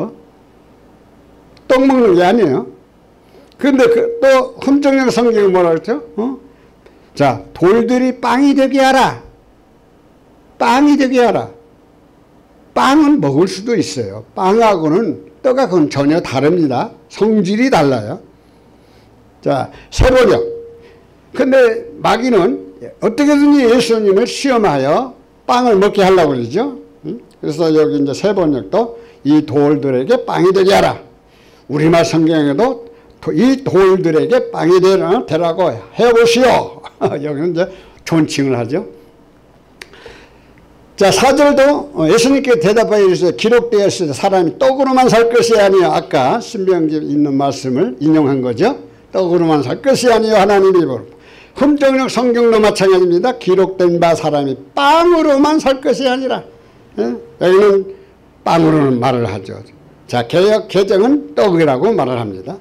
떡 먹는 게 아니에요. 근데 또 흠정역 성경이 뭐라 그랬죠? 자, 돌들이 빵이 되게 하라. 빵이 되게 하라. 빵은 먹을 수도 있어요. 빵하고는 떡하고는 전혀 다릅니다. 성질이 달라요. 자, 세번역. 근데 마귀는 어떻게든지 예수님을 시험하여 빵을 먹게 하려고 그러죠. 그래서 여기 이제 세번역도 이 돌들에게 빵이 되게 하라. 우리말 성경에도 이 돌들에게 빵이 되라고 해보시오. 여기는 이제 존칭을 하죠. 자, 4절도 예수님께 대답하여 이르시되 기록되어 있으되 사람이 떡으로만 살 것이 아니요. 아까 신명기에 있는 말씀을 인용한 거죠. 떡으로만 살 것이 아니요 하나님이 이르시되. 흠정역 성경도 마찬가지입니다. 기록된 바 사람이 빵으로만 살 것이 아니라. 여기는 빵으로는 말을 하죠. 자, 개역 개정은 떡이라고 말을 합니다.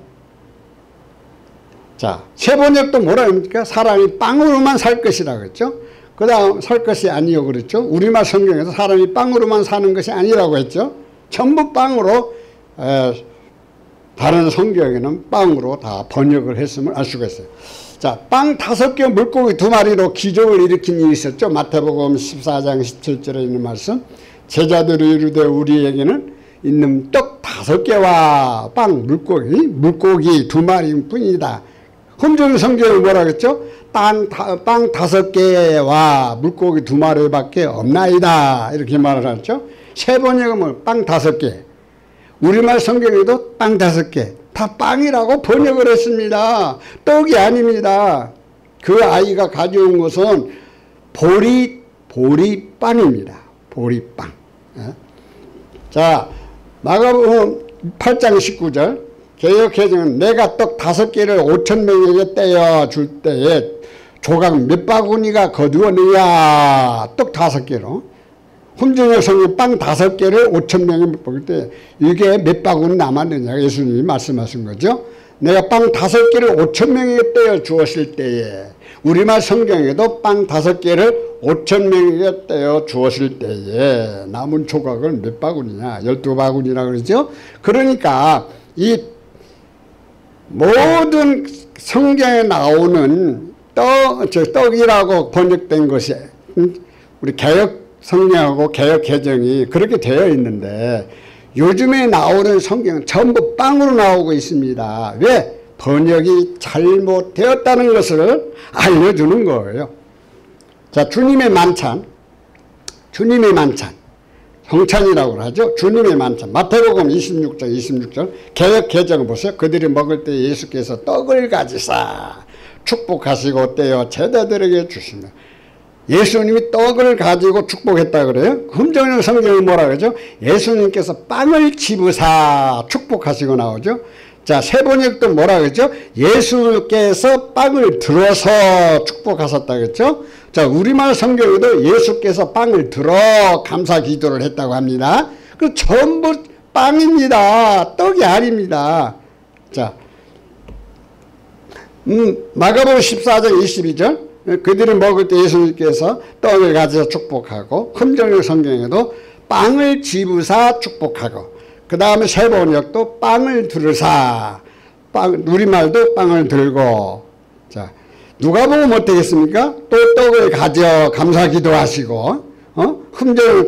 자, 세번역도 뭐라 합니까? 사람이 빵으로만 살 것이라고 했죠. 그 다음 살 것이 아니요 그랬죠. 우리말 성경에서 사람이 빵으로만 사는 것이 아니라고 했죠. 전부 빵으로, 다른 성경에는 빵으로 다 번역을 했음을 알 수가 있어요. 자, 빵 5개 물고기 2마리로 기적을 일으킨 일이 있었죠. 마태복음 14장 17절에 있는 말씀. 제자들이 이르되 우리에게는 있는 떡 5개와 빵 물고기 2마리 뿐이다. 흠정 성경을 뭐라 그랬죠? 빵 5개와 물고기 2마리밖에 없나이다. 이렇게 말을 하죠. 세번역은 뭐 빵 5개. 우리말 성경에도 빵 5개. 다 빵이라고 번역을 했습니다. 떡이 아닙니다. 그 아이가 가져온 것은 보리빵입니다. 보리빵. 자, 마가복음 8장 19절. 개역개정은 내가 떡 5개를 5,000명에게 떼어 줄 때에 조각 몇 바구니가 거두었느냐. 떡 5개로. 흠정역 성경 빵 5개를 5,000명이 먹을 때 이게 몇 바구니 남았느냐 예수님이 말씀하신 거죠. 내가 빵 5개를 5,000명에게 떼어 주었을 때에 우리말 성경에도 빵 5개를 5,000명에게 떼어 주었을 때에 남은 조각을 몇 바구니냐 12바구니라고 그러죠. 그러니까 이 모든 성경에 나오는 떡이라고 번역된 것이 우리 개역 성경하고 개역 개정이 그렇게 되어 있는데 요즘에 나오는 성경은 전부 빵으로 나오고 있습니다. 왜? 번역이 잘못되었다는 것을 알려주는 거예요. 자, 주님의 만찬, 성찬이라고 하죠. 주님의 만찬. 마태복음 26장 개역 개정을 보세요. 그들이 먹을 때 예수께서 떡을 가지사 축복하시고 떼어 제자들에게 주시며, 예수님이 떡을 가지고 축복했다 그래요. 흠정령 성경은 뭐라 그러죠? 예수님께서 빵을 집으사 축복하시고 나오죠. 자, 세번역도 뭐라 그러죠? 예수께서 빵을 들어서 축복하셨다 그랬죠. 자, 우리말 성경에도 예수께서 빵을 들어 감사 기도를 했다고 합니다. 그 전부 빵입니다. 떡이 아닙니다. 자, 마가복음 14장 22절, 그들이 먹을 때 예수님께서 떡을 가져서 축복하고, 흠정령 성경에도 빵을 집으사 축복하고, 그 다음에 세번역도 빵을 들으사, 우리말도 빵을 들고. 자, 누가 보면 어떻겠습니까? 또 떡을 가져 감사 기도하시고, 흠정령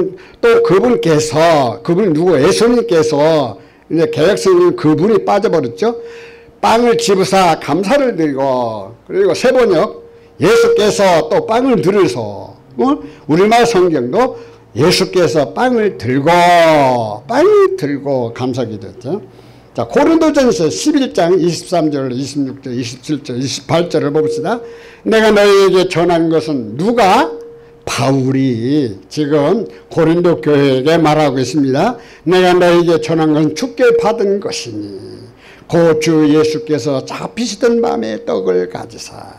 그분 누구? 예수님께서, 이제 개혁성경 그분이 빠져버렸죠. 빵을 집으사 감사를 드리고, 그리고 세번역 예수께서 또 빵을 들으소. 우리말 성경도 예수께서 빵을 들고 감사기도했죠. 자, 고린도전서 11장 23절, 26절, 27절, 28절을 봅시다. 내가 너희에게 전한 것은 누가? 바울이 지금 고린도 교회에게 말하고 있습니다. 내가 너희에게 전한 것은 주께 받은 것이니 곧 주 예수께서 잡히시던 밤에 떡을 가지사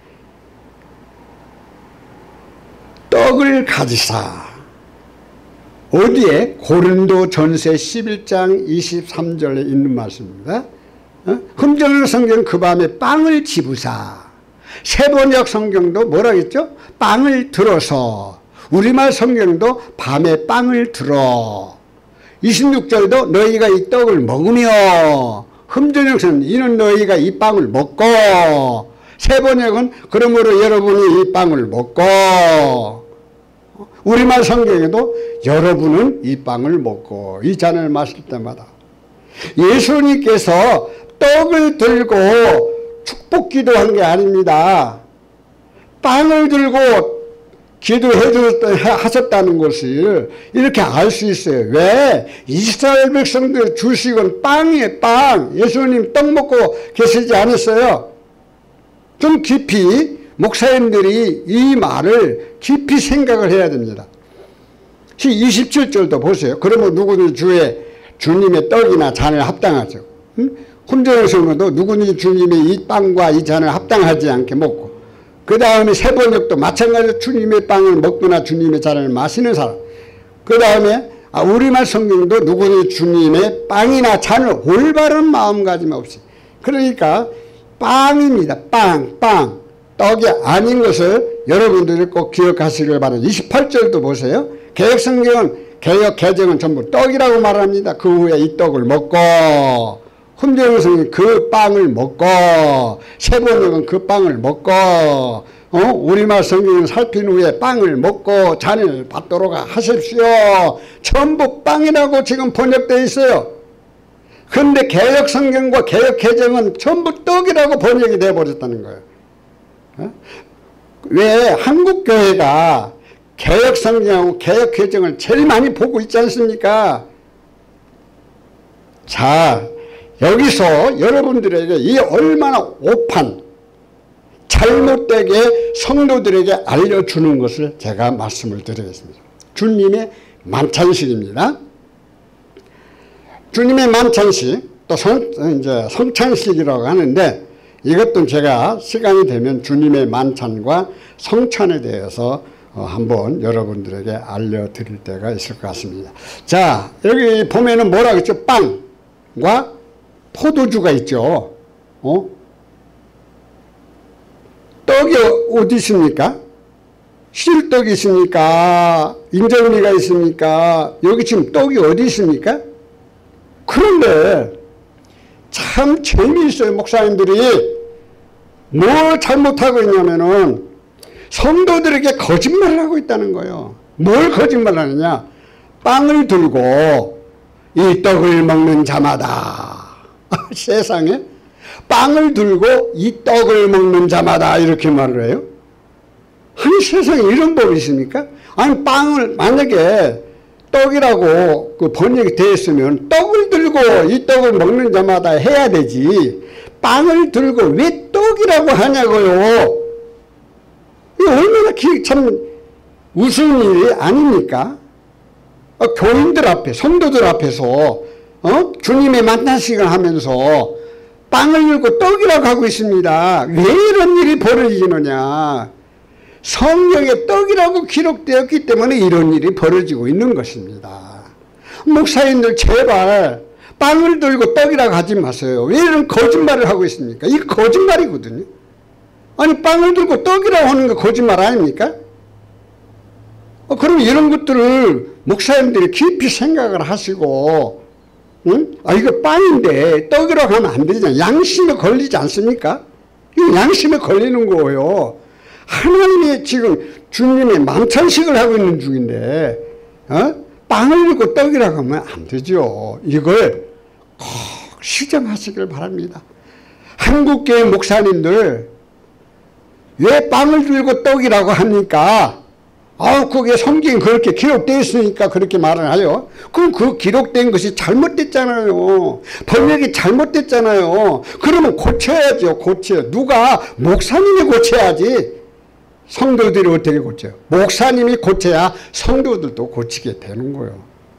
어디에? 고린도 전서 11장 23절에 있는 말씀입니다. 흠정령 성경은 그 밤에 빵을 집으사, 세번역 성경도 뭐라 했죠? 빵을 들어서, 우리말 성경도 밤에 빵을 들어. 26절도 너희가 이 떡을 먹으며, 흠정령 성경 이는 너희가 이 빵을 먹고, 세번역은 그러므로 여러분이 이 빵을 먹고, 우리말 성경에도 여러분은 이 빵을 먹고 이 잔을 마실 때마다 예수님께서 떡을 들고 축복 기도한 게 아닙니다. 빵을 들고 기도하셨다는 것을 이렇게 알 수 있어요. 왜? 이스라엘 백성들 주식은 빵이에요. 빵. 예수님 떡 먹고 계시지 않았어요? 좀 깊이 목사님들이 이 말을 깊이 생각을 해야 됩니다. 27절도 보세요. 그러면 누구든지 주님의 떡이나 잔을 합당하죠. 흠정에서도 누구든지 주님의 이 빵과 이 잔을 합당하지 않게 먹고, 그 다음에 세번역도 마찬가지로 주님의 빵을 먹거나 주님의 잔을 마시는 사람, 그 다음에 우리말 성경도 누구든지 주님의 빵이나 잔을 올바른 마음가짐 없이, 그러니까 빵입니다. 빵. 떡이 아닌 것을 여러분들이 꼭 기억하시길 바랍니다. 28절도 보세요. 개혁성경은, 개혁 개정은 전부 떡이라고 말합니다. 그 후에 이 떡을 먹고, 흠정령 성경은 그 빵을 먹고, 세번역은 그 빵을 먹고, 우리말 성경은 살핀 후에 빵을 먹고 잔을 받도록 하십시오. 전부 빵이라고 지금 번역되어 있어요. 그런데 개혁성경과 개혁개정은 전부 떡이라고 번역이 되어버렸다는 거예요. 왜 한국교회가 개혁성경하고 개혁개정을 제일 많이 보고 있지 않습니까? 자, 여기서 여러분들에게 이 얼마나 오판, 잘못되게 성도들에게 알려주는 것을 제가 말씀을 드리겠습니다. 주님의 만찬식입니다. 주님의 만찬식, 또 성찬식이라고 하는데, 이것도 제가 시간이 되면 주님의 만찬과 성찬에 대해서 한번 여러분들에게 알려드릴 때가 있을 것 같습니다. 자, 여기 보면은 뭐라 그랬죠? 빵과 포도주가 있죠. 떡이 어디 있습니까? 실떡이 있습니까? 인절미가 있습니까? 여기 지금 떡이 어디 있습니까? 그런데 참 재미있어요. 목사님들이 뭘 잘못하고 있냐면은 성도들에게 거짓말을 하고 있다는 거예요. 뭘 거짓말하느냐? 빵을 들고 이 떡을 먹는 자마다 세상에 빵을 들고 이 떡을 먹는 자마다 이렇게 말을 해요. 아니 세상에 이런 법이 있습니까? 아니 빵을 만약에 떡이라고 그 번역이 되어 있으면 떡을 들고 이 떡을 먹는 자마다 해야 되지 빵을 들고 왜 떡이라고 하냐고요. 이거 얼마나 참 우스운 일이 아닙니까? 교인들 앞에 성도들 앞에서 주님의 만나식을 하면서 빵을 들고 떡이라고 하고 있습니다. 왜 이런 일이 벌어지느냐. 성경에 떡이라고 기록되었기 때문에 이런 일이 벌어지고 있는 것입니다. 목사님들 제발 빵을 들고 떡이라고 하지 마세요. 왜 이런 거짓말을 하고 있습니까? 이게 거짓말이거든요. 아니 빵을 들고 떡이라고 하는 거 거짓말 아닙니까? 그럼 이런 것들을 목사님들이 깊이 생각을 하시고 응? 이거 빵인데 떡이라고 하면 안 되잖아요. 양심에 걸리지 않습니까? 이거 양심에 걸리는 거예요. 하나님이 지금 주님의 만찬식을 하고 있는 중인데 빵을 들고 떡이라고 하면 안 되죠. 이걸 꼭 시정하시길 바랍니다. 한국교회 목사님들 왜 빵을 들고 떡이라고 합니까? 그게 성경에 그렇게 기록되어 있으니까 그렇게 말을 하요. 그럼 그 기록된 것이 잘못됐잖아요. 번역이 잘못됐잖아요. 그러면 고쳐야죠. 고쳐요. 누가? 목사님이 고쳐야지. 성도들이 어떻게 고쳐요? 목사님이 고쳐야 성도들도 고치게 되는 거예요.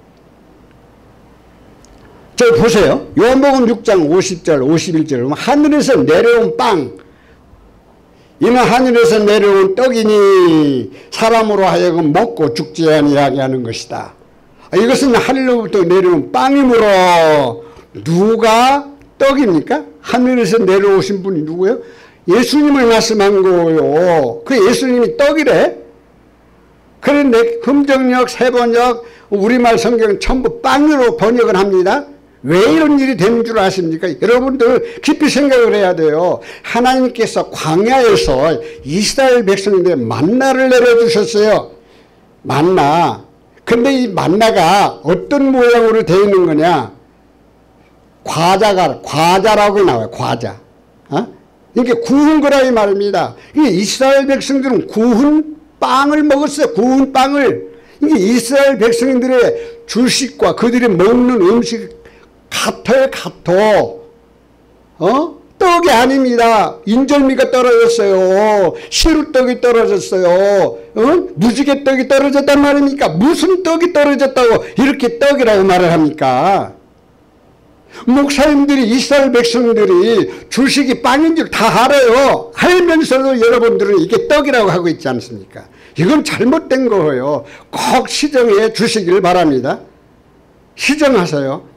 저 보세요. 요한복음 6장 50절 51절 하늘에서 내려온 빵 이는 하늘에서 내려온 떡이니 사람으로 하여금 먹고 죽지 아니하게 하는 것이다. 이것은 하늘로부터 내려온 빵이므로 누가 떡입니까? 하늘에서 내려오신 분이 누구예요? 예수님을 말씀한 거예요. 그 예수님이 떡이래. 그런데 금정역, 세번역, 우리말 성경은 전부 빵으로 번역을 합니다. 왜 이런 일이 되는 줄 아십니까? 여러분들 깊이 생각을 해야 돼요. 하나님께서 광야에서 이스라엘 백성들에게 만나를 내려주셨어요. 만나. 근데 이 만나가 어떤 모양으로 되어 있는 거냐? 과자라고 나와요. 과자. 이게 구운 거라 이 말입니다. 이게 이스라엘 백성들은 구운 빵을 먹었어요. 구운 빵을. 이게 이스라엘 백성들의 주식과 그들이 먹는 음식 같아요. 떡이 아닙니다. 인절미가 떨어졌어요. 시루떡이 떨어졌어요. 무지개떡이 떨어졌단 말입니까? 무슨 떡이 떨어졌다고 이렇게 떡이라고 말을 합니까? 목사님들이 이스라엘 백성들이 주식이 빵인 줄 다 알아요. 알면서도 여러분들은 이게 떡이라고 하고 있지 않습니까? 이건 잘못된 거예요. 꼭 시정해 주시길 바랍니다. 시정하세요.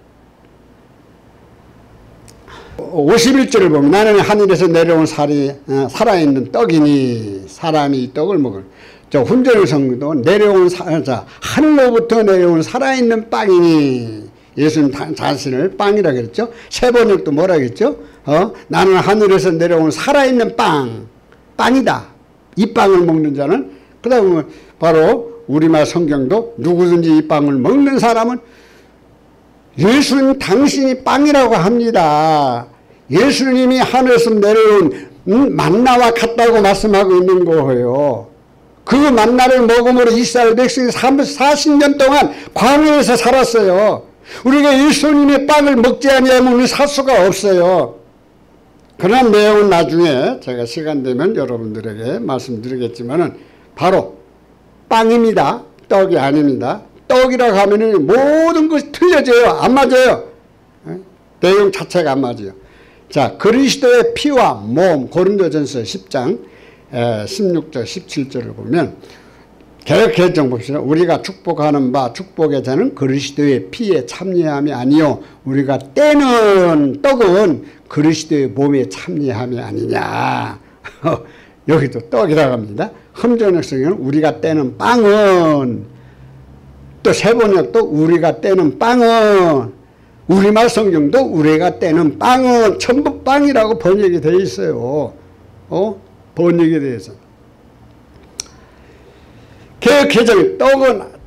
51절을 보면 나는 하늘에서 내려온 살아있는 떡이니 사람이 이 떡을 먹을. 저 훈전의 성도 내려온 하늘로부터 내려온 살아있는 빵이니 예수님 자신을 빵이라 그랬죠. 세번역도 뭐라 그랬죠. 나는 하늘에서 내려온 살아있는 빵이다. 이 빵을 먹는 자는 그 다음에 바로 우리말 성경도 누구든지 이 빵을 먹는 사람은 예수님 당신이 빵이라고 합니다. 예수님이 하늘에서 내려온 만나와 같다고 말씀하고 있는 거예요. 그 만나를 먹음으로 이스라엘 백성이 40년 동안 광야에서 살았어요. 우리가 예수님의 빵을 먹지 아니하면 살 수가 없어요. 그런 내용은 나중에 제가 시간 되면 여러분들에게 말씀드리겠지만은 바로 빵입니다. 떡이 아닙니다. 떡이라고 하면은 모든 것이 틀려져요. 안 맞아요. 내용 자체가 안 맞아요. 자, 그리스도의 피와 몸, 고린도전서 10장 16절 17절을 보면 개혁개정 봅시다. 우리가 축복하는 바 축복의 자는 그리스도의 피에 참여함이 아니요 우리가 떼는 떡은 그리스도의 몸에 참여함이 아니냐. 여기도 떡이라고 합니다. 흠전역성에는 우리가 떼는 빵은 또 세번역도 우리가 떼는 빵은 우리말 성경도 우리가 떼는 빵은 전부 빵이라고 번역이 되어 있어요. 번역에 대해서. 개혁개정이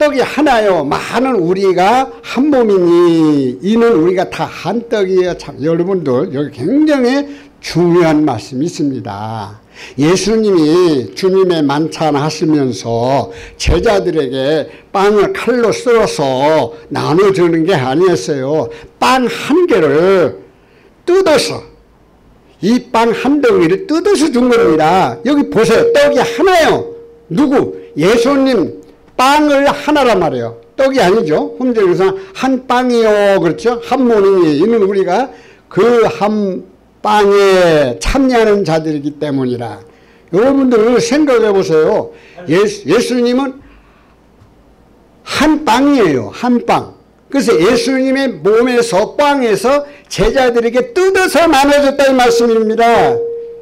떡이 하나요. 많은 우리가 한 몸이니 이는 우리가 다 한 떡이에요. 참, 여러분들 여기 굉장히 중요한 말씀이 있습니다. 예수님이 주님의 만찬 하시면서 제자들에게 빵을 칼로 썰어서 나눠주는 게 아니었어요. 빵 한 개를 뜯어서 이 빵 한 덩이를 뜯어서 준 겁니다. 여기 보세요. 떡이 하나요. 누구? 예수님 빵을 하나란 말이에요. 떡이 아니죠. 혼자서 한 빵이요. 그렇죠. 한 몸이니 이는 우리가 그 한 빵에 참여하는 자들이기 때문이라. 여러분들 생각해 보세요. 예수님은 한 빵이에요. 한 빵. 그래서 예수님의 몸에서 빵에서 제자들에게 뜯어서 나눠줬다 이 말씀입니다.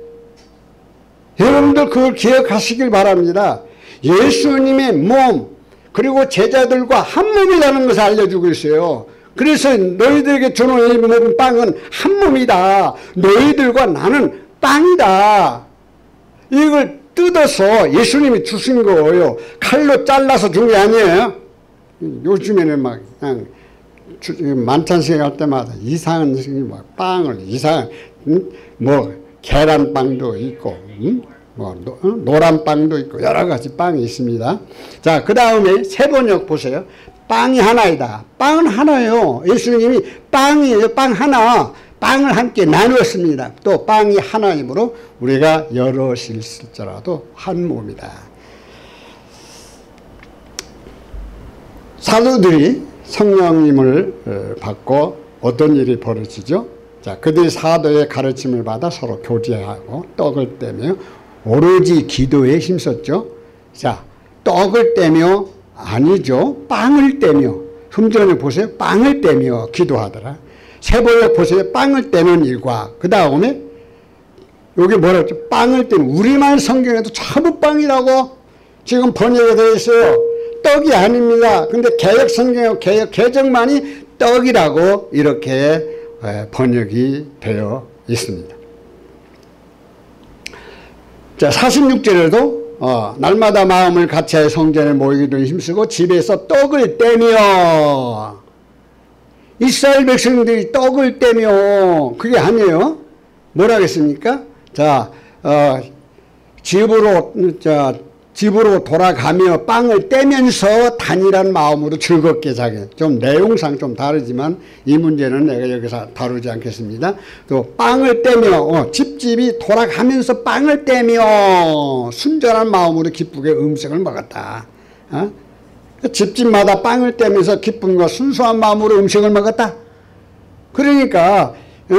여러분들 그걸 기억하시길 바랍니다. 예수님의 몸 그리고 제자들과 한 몸이라는 것을 알려주고 있어요. 그래서 너희들에게 주는 이 몸 빵은 한 몸이다. 너희들과 나는 빵이다. 이걸 뜯어서 예수님이 주신 거예요. 칼로 잘라서 준 게 아니에요. 요즘에는 막 그냥 만찬식 할 때마다 이상한 막 빵을 이상한 뭐 계란빵도 있고 뭐 노란 빵도 있고 여러 가지 빵이 있습니다. 자, 그 다음에 세 번역 보세요. 빵이 하나이다. 빵은 하나예요. 예수님이 빵이에요. 빵 하나. 빵을 함께 나누었습니다. 또 빵이 하나이므로 우리가 여럿이 있을지라도 한 몸이다. 사도들이 성령님을 받고 어떤 일이 벌어지죠? 자, 그들이 사도의 가르침을 받아 서로 교제하고 떡을 떼며 오로지 기도에 힘썼죠. 자, 떡을 떼며 아니죠. 빵을 떼며. 흠전에 보세요. 빵을 떼며 기도하더라. 세번역 보세요. 빵을 떼는 일과 그 다음에 여기 뭐라 했죠? 빵을 떼는 우리말 성경에도 전부 빵이라고 지금 번역이 되어 있어요. 떡이 아닙니다. 근데 개역 성경에 개역 개정만이 떡이라고 이렇게 번역이 되어 있습니다. 자, 46절에도 날마다 마음을 같이하여 성전에 모이기를 힘쓰고 집에서 떡을 떼며 이스라엘 백성들이 떡을 떼며 그게 아니에요. 뭐라 하겠습니까? 자, 집으로 돌아가며 빵을 떼면서 단일한 마음으로 즐겁게 자게. 좀 내용상 좀 다르지만 이 문제는 내가 여기서 다루지 않겠습니다. 또 빵을 떼며 집집이 돌아가면서 빵을 떼며 순전한 마음으로 기쁘게 음식을 먹었다. 집집마다 빵을 떼면서 기쁨과 순수한 마음으로 음식을 먹었다. 그러니까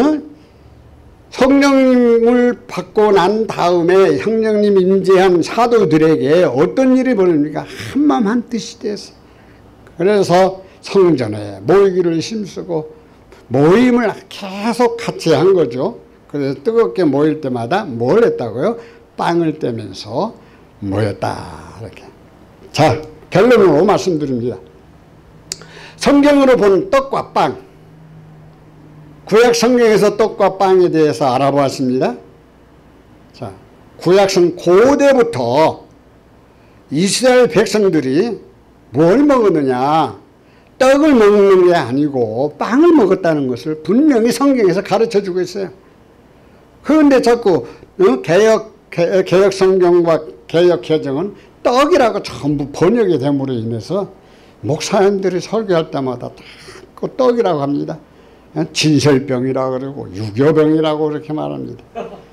성령을 받고 난 다음에 성령님 임재한 사도들에게 어떤 일이 벌어집니까? 한마음 한뜻이 됐어. 그래서 성전에 모이기를 힘쓰고 모임을 계속 같이 한 거죠. 그래서 뜨겁게 모일 때마다 뭘 했다고요? 빵을 떼면서 모였다. 이렇게. 자, 결론으로 말씀드립니다. 성경으로 본 떡과 빵. 구약 성경에서 떡과 빵에 대해서 알아보았습니다. 자, 구약성 고대부터 이스라엘 백성들이 뭘 먹었느냐? 떡을 먹는 게 아니고 빵을 먹었다는 것을 분명히 성경에서 가르쳐 주고 있어요. 그런데 자꾸 개역 성경과 개역 개정은 떡이라고 전부 번역이 됨으로 인해서 목사님들이 설교할 때마다 자꾸 떡이라고 합니다. 진설병이라고 그러고 유교병이라고 그렇게 말합니다.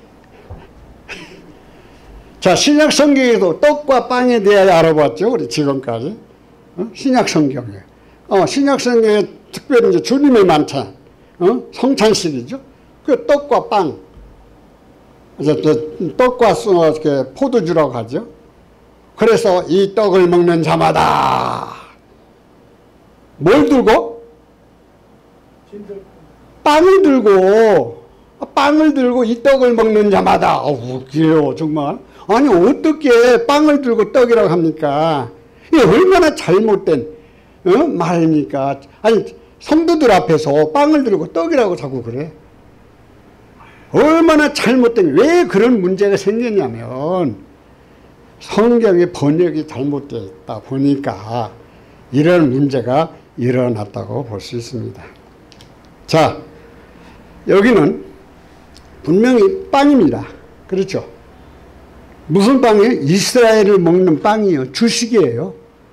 자, 신약 성경에도 떡과 빵에 대하여 알아봤죠. 우리 지금까지. 신약 성경에. 신약 성경에 특별히 이제 주님의 만찬, 성찬식이죠. 그 떡과 빵. 떡과 포도주라고 하죠. 그래서 이 떡을 먹는 자마다 뭘 들고? 빵을 들고 이 떡을 먹는 자마다. 웃겨요 정말. 아니 어떻게 빵을 들고 떡이라고 합니까? 이게 얼마나 잘못된 말입니까? 아니 성도들 앞에서 빵을 들고 떡이라고 자꾸 그래. 얼마나 잘못된, 왜 그런 문제가 생겼냐면 성경의 번역이 잘못되어 있다 보니까 이런 문제가 일어났다고 볼 수 있습니다. 자, 여기는 분명히 빵입니다. 그렇죠? 무슨 빵이에요? 이스라엘을 먹는 빵이에요. 주식이에요.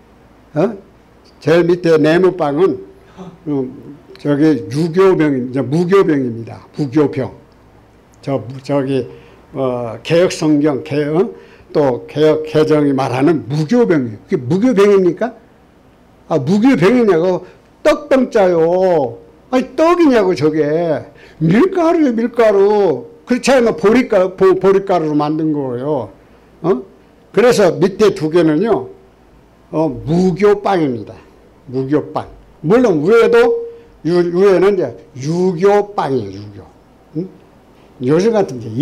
제일 밑에 네모빵은 저기 유교병입니다. 무교병입니다. 무교병. 저기 개혁성경 또 개혁 개정이 말하는 무교병이에요. 그게 무교병입니까? 아, 무교병이냐고. 떡병자요. 아니 떡이냐고 저게. 밀가루요 밀가루. 그렇지 않으면 보리가루로 만든 거예요. 그래서 밑에 두 개는요 무교빵입니다. 무교빵. 물론 위에는 이제 유교빵이에요. 유교. 응? 요즘 같은 이제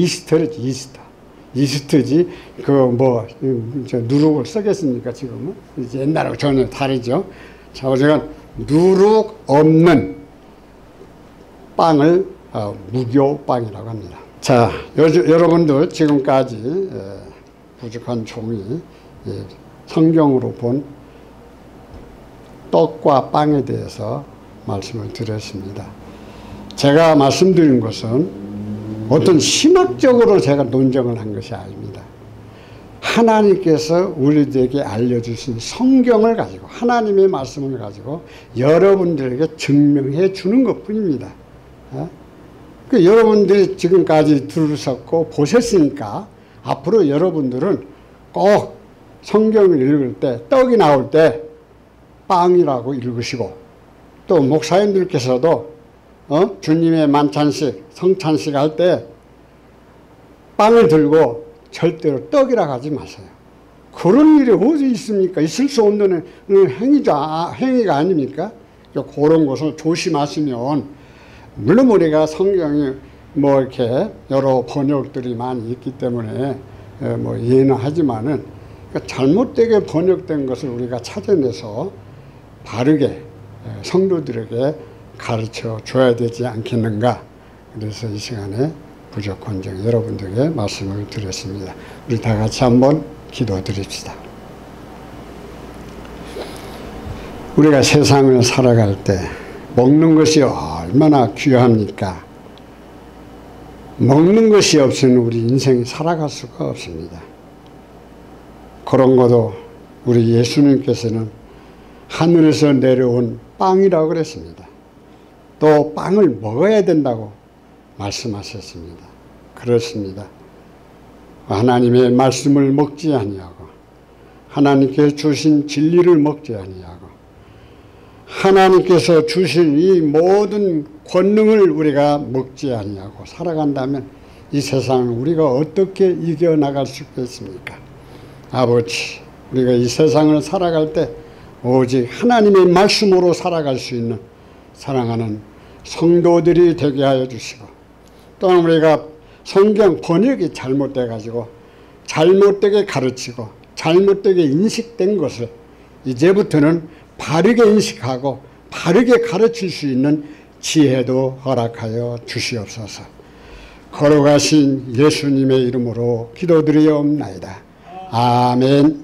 이스트지. 누룩을 쓰겠습니까 지금은? 이제 옛날하고 전혀 다르죠. 자, 어쨌든 누룩 없는 빵을 무교빵이라고 합니다. 자, 여러분들 지금까지 부족한 종이 성경으로 본 떡과 빵에 대해서 말씀을 드렸습니다. 제가 말씀드린 것은 어떤 신학적으로 제가 논쟁을 한 것이 아닙니다. 하나님께서 우리들에게 알려주신 성경을 가지고 하나님의 말씀을 가지고 여러분들에게 증명해 주는 것뿐입니다. 여러분들이 지금까지 들으셨고 보셨으니까 앞으로 여러분들은 꼭 성경을 읽을 때 떡이 나올 때 빵이라고 읽으시고 또 목사님들께서도 주님의 만찬식 성찬식 할 때 빵을 들고 절대로 떡이라고 하지 마세요. 그런 일이 어디 있습니까? 있을 수 없는 행위가 아닙니까? 그런 것을 조심하시면 물론 우리가 성경이 이렇게 여러 번역들이 많이 있기 때문에 이해는 하지만은 잘못되게 번역된 것을 우리가 찾아내서 바르게 성도들에게 가르쳐 줘야 되지 않겠는가. 그래서 이 시간에 부족한 점 여러분들에게 말씀을 드렸습니다. 우리 다 같이 한번 기도드립시다. 우리가 세상을 살아갈 때 먹는 것이 얼마나 귀합니까? 먹는 것이 없이는 우리 인생이 살아갈 수가 없습니다. 그런 것도 우리 예수님께서는 하늘에서 내려온 빵이라고 그랬습니다. 또 빵을 먹어야 된다고 말씀하셨습니다. 그렇습니다. 하나님의 말씀을 먹지 아니하고 하나님께서 주신 진리를 먹지 아니하고 하나님께서 주신 이 모든 권능을 우리가 먹지 아니하고 살아간다면 이 세상을 우리가 어떻게 이겨나갈 수 있겠습니까? 아버지, 우리가 이 세상을 살아갈 때 오직 하나님의 말씀으로 살아갈 수 있는 사랑하는 성도들이 되게 하여 주시고 또한 우리가 성경 번역이 잘못돼 가지고 잘못되게 가르치고 잘못되게 인식된 것을 이제부터는 바르게 인식하고 바르게 가르칠 수 있는 지혜도 허락하여 주시옵소서. 걸어가신 예수님의 이름으로 기도드리옵나이다. 아멘.